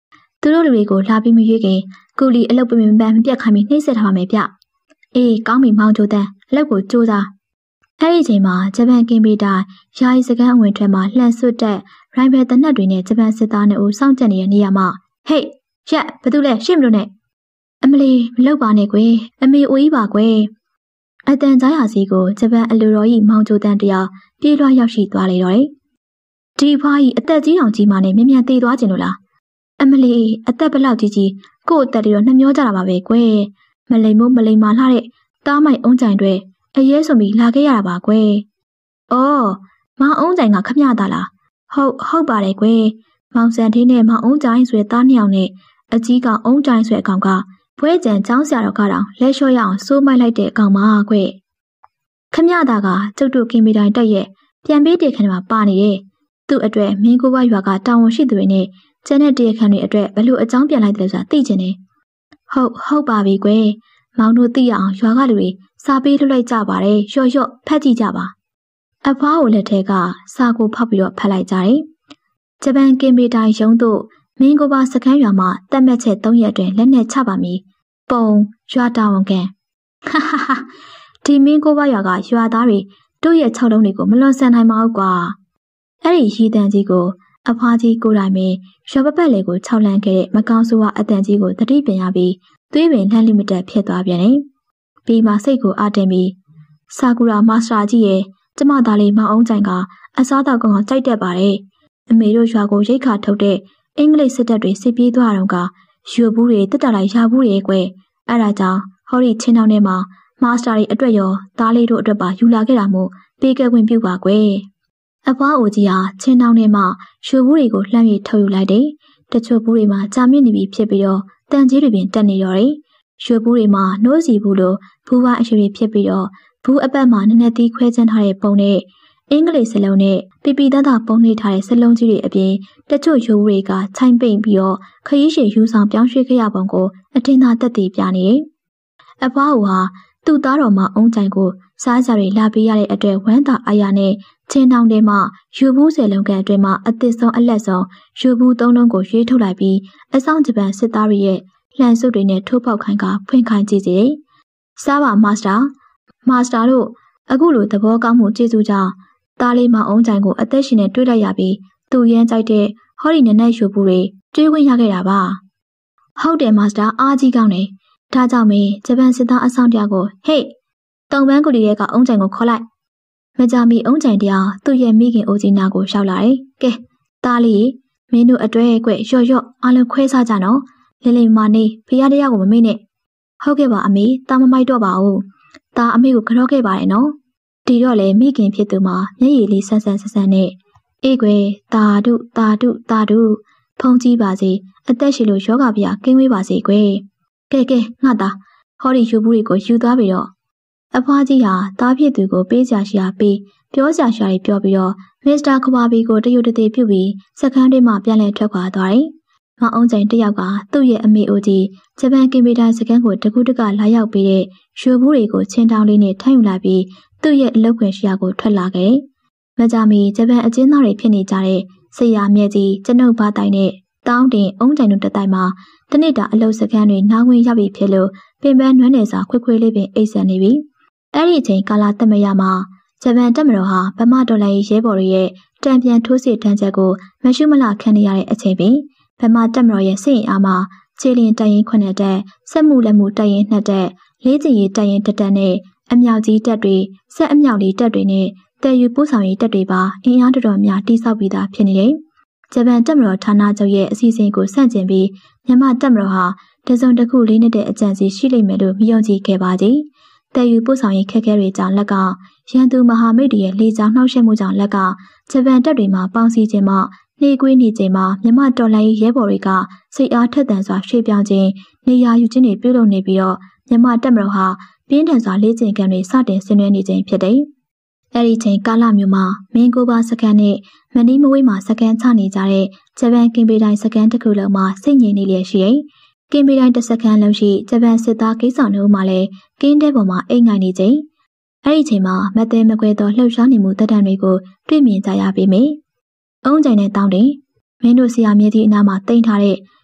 သူတို့လူတွေကိုလာပြီးမရွေးခင်ကိုလီအလုပ်ပင်ပန်းမပြတ်ခိုင်းပြီးနှိမ့်ဆက်ထားပါမယ်ဗျအေးကောင်းပြီမောင်ချိုတန်းအလုပ်ကိုကြိုးစားအဲ့ဒီချိန်မှာဂျပန်ကင်ပီတာယာယီစကန်အဝင်ထွက်မှာလှန်ဆွတ်တဲ့ရိုင်ဘယ်တနက်တွေနဲ့ဂျပန်စစ်သားနှစ်ဦးစောင့်ကြနေတဲ့နေရာမှာဟေးရက်ဘာတူလဲရှင့်မလို့နဲ့အမလီမလုပ်ပါနဲ့ကွယ်အမေအိုကြီးပါကွယ်အတန်ကြားရစီကိုဂျပန်အလူတော်ကြီးမောင်ချိုတန်းတရားပြေးလွှားရောက်ရှိသွားလေတော့တယ်ဒီဖွားကြီးအသက်ကြီးအောင်ကြီးမှနဲ့မြ мян သေးသွားခြင်းလို့လားအမလီအသက်ဘလောက်ကြီးကြီးကို့အသက်တွေတော့နှမျောကြတာပါပဲကွယ်မလိမ်မို့မလိမ်မာလှတဲ့တားမိုက်အုံးကြိုင်တွေအရေးဆိုပြီးလာခဲ့ရတာပါကွယ်အော်မောင်အုံးကြိုင်ကခမရတာလားဟုတ်ဟုတ်ပါတယ်ကွယ်မောင်စံသေးနဲ့မောင်အုံးကြိုင်ဆိုတဲ့တားနှစ်ယောက်နဲ့အကြီးကအုံးကြိုင်ဆိုတဲ့အကောင်ကဘွဲကြံចောင်းဆရာတော်ကတော့လဲလျှော့ရအောင်စိုးမိုက်လိုက်တဲ့အကောင်ပါကွယ်ခမရတာကကျုပ်တို့ကင်မီတိုင်းတက်ရဲ့ပြန်ပေးတဲ့ခဏမှာပါနေတယ်သူ့အတွက်မင်းကိုဘရွာကတာဝန်ရှိသူတွေနဲ့ကျန်တဲ့တရခန်တွေအတွက်ဘလို့အကြောင်းပြန်လိုက်တယ်ဆိုတာသိချင်တယ်ဟုတ်ဟုတ်ပါပြီကွယ်မောင်တို့သိရအောင်ရွာကလူတွေစာပေးလွှတ်လိုက်ကြပါတယ်လျှော့လျှော့ဖတ်ကြည့်ကြပါအဖွားကိုလက်ထဲကစာကိုဖောက်ပြီးတော့ဖတ်လိုက်ကြတယ်ဂျပန်ကင်မီတိုင်းရုံးတို့မင်းကိုဘစခန်းရွာမှာတက်မှတ်ချက်၃ရက်အတွင်းလက်နက်ချပါမည်ပုံရွာတာဝန်ခံဟာဟာဟာဒီမင်းကိုဘရွာကရွာသားတွေတို့ရဲ့၆လုံးတွေကိုမလွန်ဆန်နိုင်ပါဘူးကွာအဲ့ဒီရီတန်ကြီးကိုအဖွားကြီးကိုယ်တိုင်ပင်ရွာပပတ်လေကိုခြောက်လန့်ခဲ့တဲ့မကောင်းဆိုးဝါအတန်ကြီးကိုတတိပင်ရပြီးသွေးပင်လှမ်းလိမတက်ဖြစ်သွားပြန်တယ်။ပြီးမှစိတ်ကိုအားတင်ပြီးဆာကူရာမာစတာကြီးရဲ့ကျမသားလေးမောင်အောင်ကြိုင်ကအစားတောက်ကောင်ကြိုက်တတ်ပါတယ်။အမေတို့ရွာကိုရိတ်ခါထုတ်တဲ့အင်္ဂလိပ်စစ်တပ်တွေစစ်ပြေးသွားတော့ကရွဘူးတွေတက်တာလိုက်ရဘူးတွေကွယ်။အဲ့ဒါကြောင့်ဟောဒီချင်းတောင်ထဲမှာမာစတာတွေအတွက်ရောသားလေးတို့အတွက်ပါယူလာခဲ့တာမို့ပေးကဲဝင်ပြုပါကွယ်။အဖွားအိုကြီးဟာချင်းတောင်ထဲမှာရွဘူးတွေကိုလှမ်းပြီးထုတ်ယူလိုက်တယ်။တချို့ဘူးတွေမှာကြာမြင့်နေပြီဖြစ်ပြီးတော့တန်ကြီးတွေပင်တက်နေတော့တယ်။ရွှေဘူးတွေမှာနှိုးစီဘူးလို့ဘူးဝါအရွှေတွေဖြစ်ပြီးတော့ဘူးအပတ်မှာနည်းနည်းသီးခွဲချမ်းထားတဲ့ပုံနဲ့အင်္ဂလိပ်စလုံးနဲ့ပီပီတန်းသာပုံနှိပ်ထားတဲ့စလုံးကြီးတွေအပြင်တချို့ရွှေဘူးတွေကချိုင်းပိန်ပြီးတော့ခရီးရှည်ယူဆောင်ပြောင်းရွှေ့ခဲ့ရပုံကိုအထင်သာသက်သေပြနေတယ်။အဖွားဟိုဟာသူ့သားတော်မအုံးကြိုင်ကိုစားကြတွေလာပေးရတဲ့အတွက်ဝမ်းသာအားရနဲ့ချင်းတောင်ထဲမှာရွှေဘူးဆယ်လုံးကန်အတွင်းမှာအသစ်ဆုံးအလက်ဆုံးရွှေဘူးသုံးလုံးကိုရွေးထုတ်လိုက်ပြီးအဆောင်ဂျပန်စစ်သားတွေရဲ့လှန်စုပ်တွေနဲ့ထိုးပေါက်ခိုင်းကဖွင့်ခိုင်းကြည့်စီတယ်။စားပါမာစတာမာစတာတို့အခုလိုသဘောကောင်းမှုကျေးဇူးကြောင့်သားလေးမအောင်ကြိုင်ကိုအသက်ရှင်နဲ့တွေ့လိုက်ရပြီးသူရမ်းကြိုက်တဲ့ဟောဒီနက်နက်ရွှေဘူးတွေတွေးဝင်ရခဲ့တာပါ။ဟုတ်တယ်မာစတာအားကြီးကောင်းတယ်။ဒါကြောင့်မင်းဂျပန်စစ်သားအဆောင်တရားကိုဟေ့တုံပန်းကူလီရဲ့ကအုံးကြိုင်ကိုခေါ်လိုက်မကြမီအုံးကြိုင်တရားသူ့ရဲ့မိခင်အိုကြီးနာကိုရှောက်လာတယ်။ကဲသားလေးမင်းတို့အတွဲကွရော့ရော့အားလုံးခွဲစားကြနော်။လင်းလင်းမနေဖရားတရားကိုမမေ့နဲ့ဟုတ်ကဲ့ပါအမေတာမမိုက်တော့ပါဘူးတာအမေကိုကြော့ခဲ့ပါတယ်နော်ဒီတော့လေမိခင်ဖြစ်သူမှာမျက်ရည်လေးဆန်းဆန်းဆန်းဆန်းနဲ့အေးကွယ်တာဒုတာဒုတာဒုဖုံးကြည့်ပါစေအသက်ရှိလို့ယောဂဗျာကင်းဝေးပါစေကွယ်ကဲကဲငါသားဟောဒီယူဘူးတွေကိုယူသွားပြီးတော့အဖွားကြီးဟာတားဖြစ်သူကိုပေးကြရှာပေးပြောကြရှာတွေပြောပြီးတော့မစ္စတာခဝါဘီကိုတရုတ်တသေးပြုတ်ပြီးစခန်းထဲမှာပြန်လည်ထွက်ခွာသွားတယ်။မောင်အောင်ကျင်တယောက်ကသူ့ရဲ့အမေအိုကြီးဂျပန်ကင်မီတာစခန်းကိုတကူးတကလာရောက်ပြီးတဲ့ရွှေဘူးတွေကိုချင်းတောင်းလေးနဲ့ထမ်းယူလာပြီးသူ့ရဲ့အလုပ်ခွင်ရှိရာကိုထွက်လာခဲ့။မကြမီဂျပန်အကျဉ်းသားတွေဖြစ်နေကြတဲ့ဆရာမြတ်ကြီးကျွန်ုပ်ဘာတိုင်နဲ့တောင်းတင်အုံးကြိုင်တို့တတိုင်မှာတနေ့တာအလုပ်စခန်းတွေနားဝင်ရပြီဖြစ်လို့ပင်ပန်းနွမ်းနယ်စာခွေခွေလေးပင်အိတ်ဆန်နေပြီ။အဲ့ဒီအချိန်ကာလာတက်မရမှာဂျပန်တပ်မတော်ဟာဗမာဒေါ်လာရဲဘော်တွေရဲ့တံပြန်ထိုးစစ်တန်းချက်ကိုမရှုမလခံနေရတဲ့အချိန်ပင်ဗမာတပ်မတော်ရဲ့စစ်ရင်အားမှာခြေလျင်တပ်ရင်းခုနှစ်တပ်ဆက်မှုလက်မှုတပ်ရင်းနှစ်တပ်လေးကျင်ရေးတပ်ရင်းတစ်တပ်နဲ့အမြောက်ကြီးတပ်တွေဆက်အမြောက်လေးတပ်တွေနဲ့တည်ယူပို့ဆောင်ရေးတပ်တွေပါအင်အားတော်တော်များတိစောက်ပြီးသားဖြစ်နေတယ်။ဂျပန်တပ်မတော်ဌာနချုပ်ရဲ့အစီအစဉ်ကိုဆန့်ကျင်ပြီးမြန်မာတပ်မတော်ဟာတစုံတစ်ခုလေးနဲ့တဲ့အကြံစီရှိလိမ့်မယ်လို့မယုံကြည်ခဲ့ပါကြ။တည်ယူပို့ဆောင်ရေးခက်ခဲတွေကြောင့်လက်ကရန်သူမဟာမိတ်တွေရဲ့လေကြောင်းနှောက်ယှက်မှုကြောင့်လက်ကဂျပန်တပ်တွေမှာပေါင်းစည်းခြင်းမှနေကွေးနေချိန်မှာမြန်မာတော်လှန်ရေးရဲဘော်တွေကစိတ်အားထက်သန်စွာရွှေ့ပြောင်းခြင်းနေရာယူခြင်းတွေပြုလုပ်နေပြီးတော့မြန်မာတပ်မတော်ဟာပြင်းထန်စွာလေ့ကျင့်ခန်းတွေစတင်ဆင်နွှဲနေခြင်းဖြစ်တယ်။အဲဒီချိန်ကာလမျိုးမှာမင်းကိုပါစကန်နဲ့မနီးမဝေးမှာစကန်ချနေကြတဲ့ဂျပန်ကင်ပီတိုင်းစကန်တစ်ခုလုံးမှာစိတ်ငြိမ်နေလျက်ရှိတယ်။ကင်ပီတိုင်းတစ်စကန်လုံးရှိဂျပန်စစ်သားကိစ္စနှုံးမှာလည်းကင်းတဲပေါ်မှာအိမ်ငိုင်နေချိန်အဲဒီချိန်မှာမသေးမကွဲသောလှုပ်ရှားနေမှုတပ်တံတွေကိုတွေ့မြင်ကြရပေမယ့်အုံးကြိုင်နဲ့တောင်းတင်မင်းတို့ဆရာမြတ်ကြီးအနားမှာတင်ထားတဲ့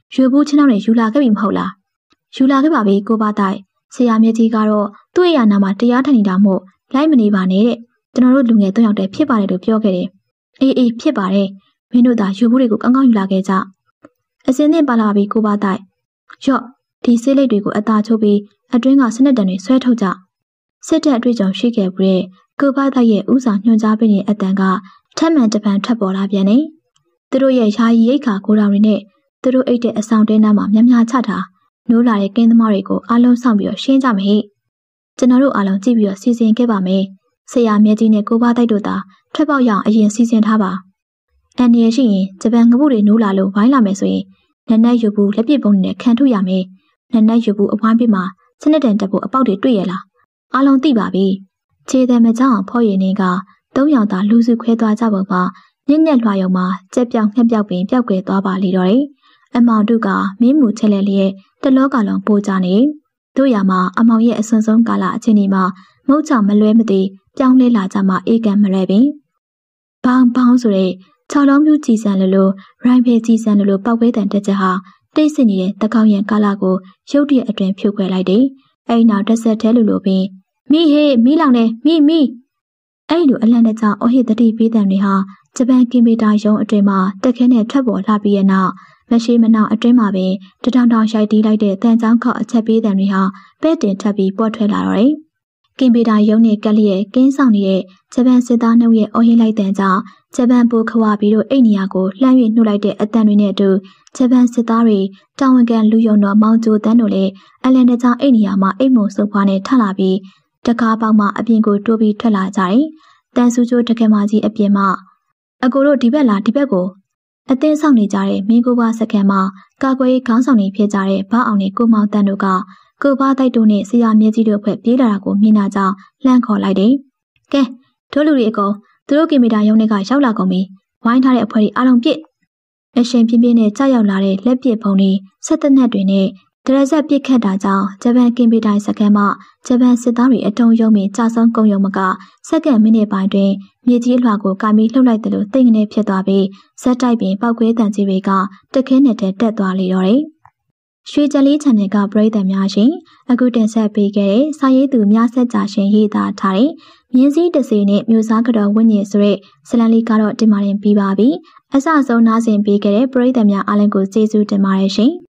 ရွှေဘူးချင်းနောက်နဲ့ယူလာခဲ့ပြီမဟုတ်လားယူလာခဲ့ပါပြီကိုပါတိုင်ဆရာမြတ်ကြီးကတော့သူ့ရဲ့နာမှာတရားထိုင်နေတာမို့လိုက်မနေပါနဲ့တဲ့ကျွန်တော်တို့လူငယ်သုံးယောက်တည်းဖြစ်ပါတယ်လို့ပြောခဲ့တယ်အေးအေးဖြစ်ပါတယ်မင်းတို့သာရွှေဘူးတွေကိုကောင်းကောင်းယူလာခဲ့ကြအစင်းနဲ့ပါလာပြီကိုပါတိုင်ရော့ဒီဆေးလိပ်တွေကိုအသာချိုးပြီးအတွင်းကစနစ်တံတွေဆွဲထုတ်ကြစစ်တပ်အတွေ့အကြုံရှိခဲ့ပြီးကိုပါတိုင်ရဲ့ဥစားညွှန်ကြားပေးတဲ့အတန်ကထက်မှန်တပံထွက်ပေါ်လာပြန်နေသူတို့ရဲ့ယာယီရိတ်ခါကိုတော်တွေနဲ့သူတို့အိတ်တဲ့အဆောင်တဲနားမှာမြ мяချတာနိုးလာတဲ့ကင်းသမားတွေကိုအားလုံးဆောင်ပြီးတော့ရှင်းကြမဟိကျွန်တော်တို့အားလုံးကြည့်ပြီးတော့စီစဉ်ခဲ့ပါမယ်ဆရာမြတ်ကြီးနဲ့ကိုပါတိုက်တို့သာထွက်ပေါက်ရအောင်အရင်စီစဉ်ထားပါအန်ရရှိရင်ဂျပန်ငပုတွေနိုးလာလို့ဝိုင်းလာမယ်ဆိုရင်နက်နက်ယူဘူးလက်ပစ်ပုံးနဲ့ခံထုတ်ရမယ်နက်နက်ယူဘူးအဝိုင်းပြမှာစနစ်တန်တက်ဖို့အပေါက်တွေတွေ့ရလားအားလုံးသိပါပြီခြေတယ်မကြောင်ဖော်ရည်နေကသုံးယောက်သာလူစုခွဲသွားကြပုံမှာညက်ညက်လွှာယုံမှာကြက်ပြောင်ငှက်ပြောက်ပင်ပျောက်ကွယ်သွားပါလေတော့တယ်အမောင်တို့ကမင်းမူချက်လက်လျက်တလောကလုံးပိုးကြနေတို့ရမှာအမောင်ရဲ့အစွန်းဆုံးကာလအချိန်ဒီမှာမုတ်ချမလွဲမသိပြောင်းလဲလာကြမှာအေးကံမလွဲပင်ဘောင်းဘောင်းဆိုတဲ့ခြောက်လုံးပြူကြည်စံလိုလိုရိုင်းဖေးကြည်စံလိုလိုပောက်ဝဲတန်တက်ချက်ဟာတိတ်ဆိတ်နေတဲ့တကောင်းရံကာလကိုရုတ်တရက်အတွင်ဖြုတ်ခွဲလိုက်တယ်အဲ့နောက်တက်ဆက်သေးလိုလိုပင်မိဟေးမိလောင်နေမိမိအဲ့လိုအလန့်တကြောင်အဟိတတိပေးတဲ့တွေဟာဂျပန်ကင်မီတာရုံးအတွင်မှာတက်ခဲနဲ့ထွက်ပေါ်လာပြီးရဲ့နောက်မရှိမနောက်အတွင်းမှာပင်တထောင်ထောင်ရိုက်တီးလိုက်တဲ့တန်ချောင်းခောက်အချက်ပေးတဲ့တွေဟာပဲ့တင်ထပ်ပြီးပေါ်ထွက်လာတော့တယ်။ကင်ပီတာရုံးနဲ့ကက်လျက်ကင်းဆောင်နေတဲ့ဂျပန်စစ်သားနှုတ်ရဲ့အော်ဟစ်လိုက်တဲ့ကြောင့်ဂျပန်ပိုခွာပြီးတော့အိတ်နေရကိုလှမ်း၍နှုတ်လိုက်တဲ့အတန်တွေနဲ့အတူဂျပန်စစ်သားတွေတာဝန်ခံလူယုံတော်မောင်ကျိုတန်းတို့လည်းအလန်တကြောင်အိတ်နေရမှာအိတ်မုံစုပ်ဖွားနဲ့ထလာပြီးတကားပေါက်မှအပြင်ကိုတိုးပြီးထွက်လာကြတယ်။တန်ဆူချိုတကယ်မကြီးအပြင်မှအကိုတို့ဒီဘက်လားဒီဘက်ကိုအသင်းဆောင်နေကြတဲ့မင်းကိုပါစကန်မှာကာကွယ်ရေးခေါင်းဆောင်တွေဖြစ်ကြတဲ့ဗအောင်နဲ့ကိုမောင်တန်းတို့ကကိုပါတိုက်တို့နဲ့ဆရာမြတ်ကြီးတို့ဖွဲ့ပြေးလာတာကိုမြင်လာကြောင်းလှမ်းခေါ်လိုက်တယ်။ကဲတို့လူတွေအကုန်သူတို့ကင်မီတာရုံးတွေကရောက်လာကုန်ပြီ။ဝိုင်းထားတဲ့အဖွဲ့တွေအားလုံးပြစ်အရှင်ပြင်းပြင်းနဲ့ကြောက်ရောက်လာတဲ့လက်ပစ်ပုံတွေဆက်သက်နှက်တွေနဲ့ဒရဇက်ပစ်ခတ်တာကြောင့်ဂျပန်ကင်မီတာစကန်မှာဂျပန်စစ်သားတွေအတုံးယုံပြီးကြာဆုံးကုံယုံမကစက္ကန့်မိနစ်ပိုင်းတွင်မြေကြီးအလွှာကိုကာမီလှုပ်လိုက်တယ်လို့သိငနေဖြစ်သွားပြီးဇက်တိုက်ပင်ပောက်ကွဲတန်ကြီးတွေကတက်ခဲနဲ့တက်သွားလေတော့တယ်။ရွှေကြလေး channel ကပရိသတ်များရှင်အခုတင်ဆက်ပေးခဲ့တဲ့စာရေးသူများဆက်ကြရှင်ရေးသားထားတဲ့မြင်းစည်းတစေနဲ့မျိုးစားကတော့ဝိညာဉ်ဆိုတဲ့ဇလန်လေးကတော့တင်မာရင်ပြီးပါပြီ။အစဆုံးနားဆင်ပေးခဲ့တဲ့ပရိသတ်များအားလုံးကိုကျေးဇူးတင်ပါတယ်ရှင်။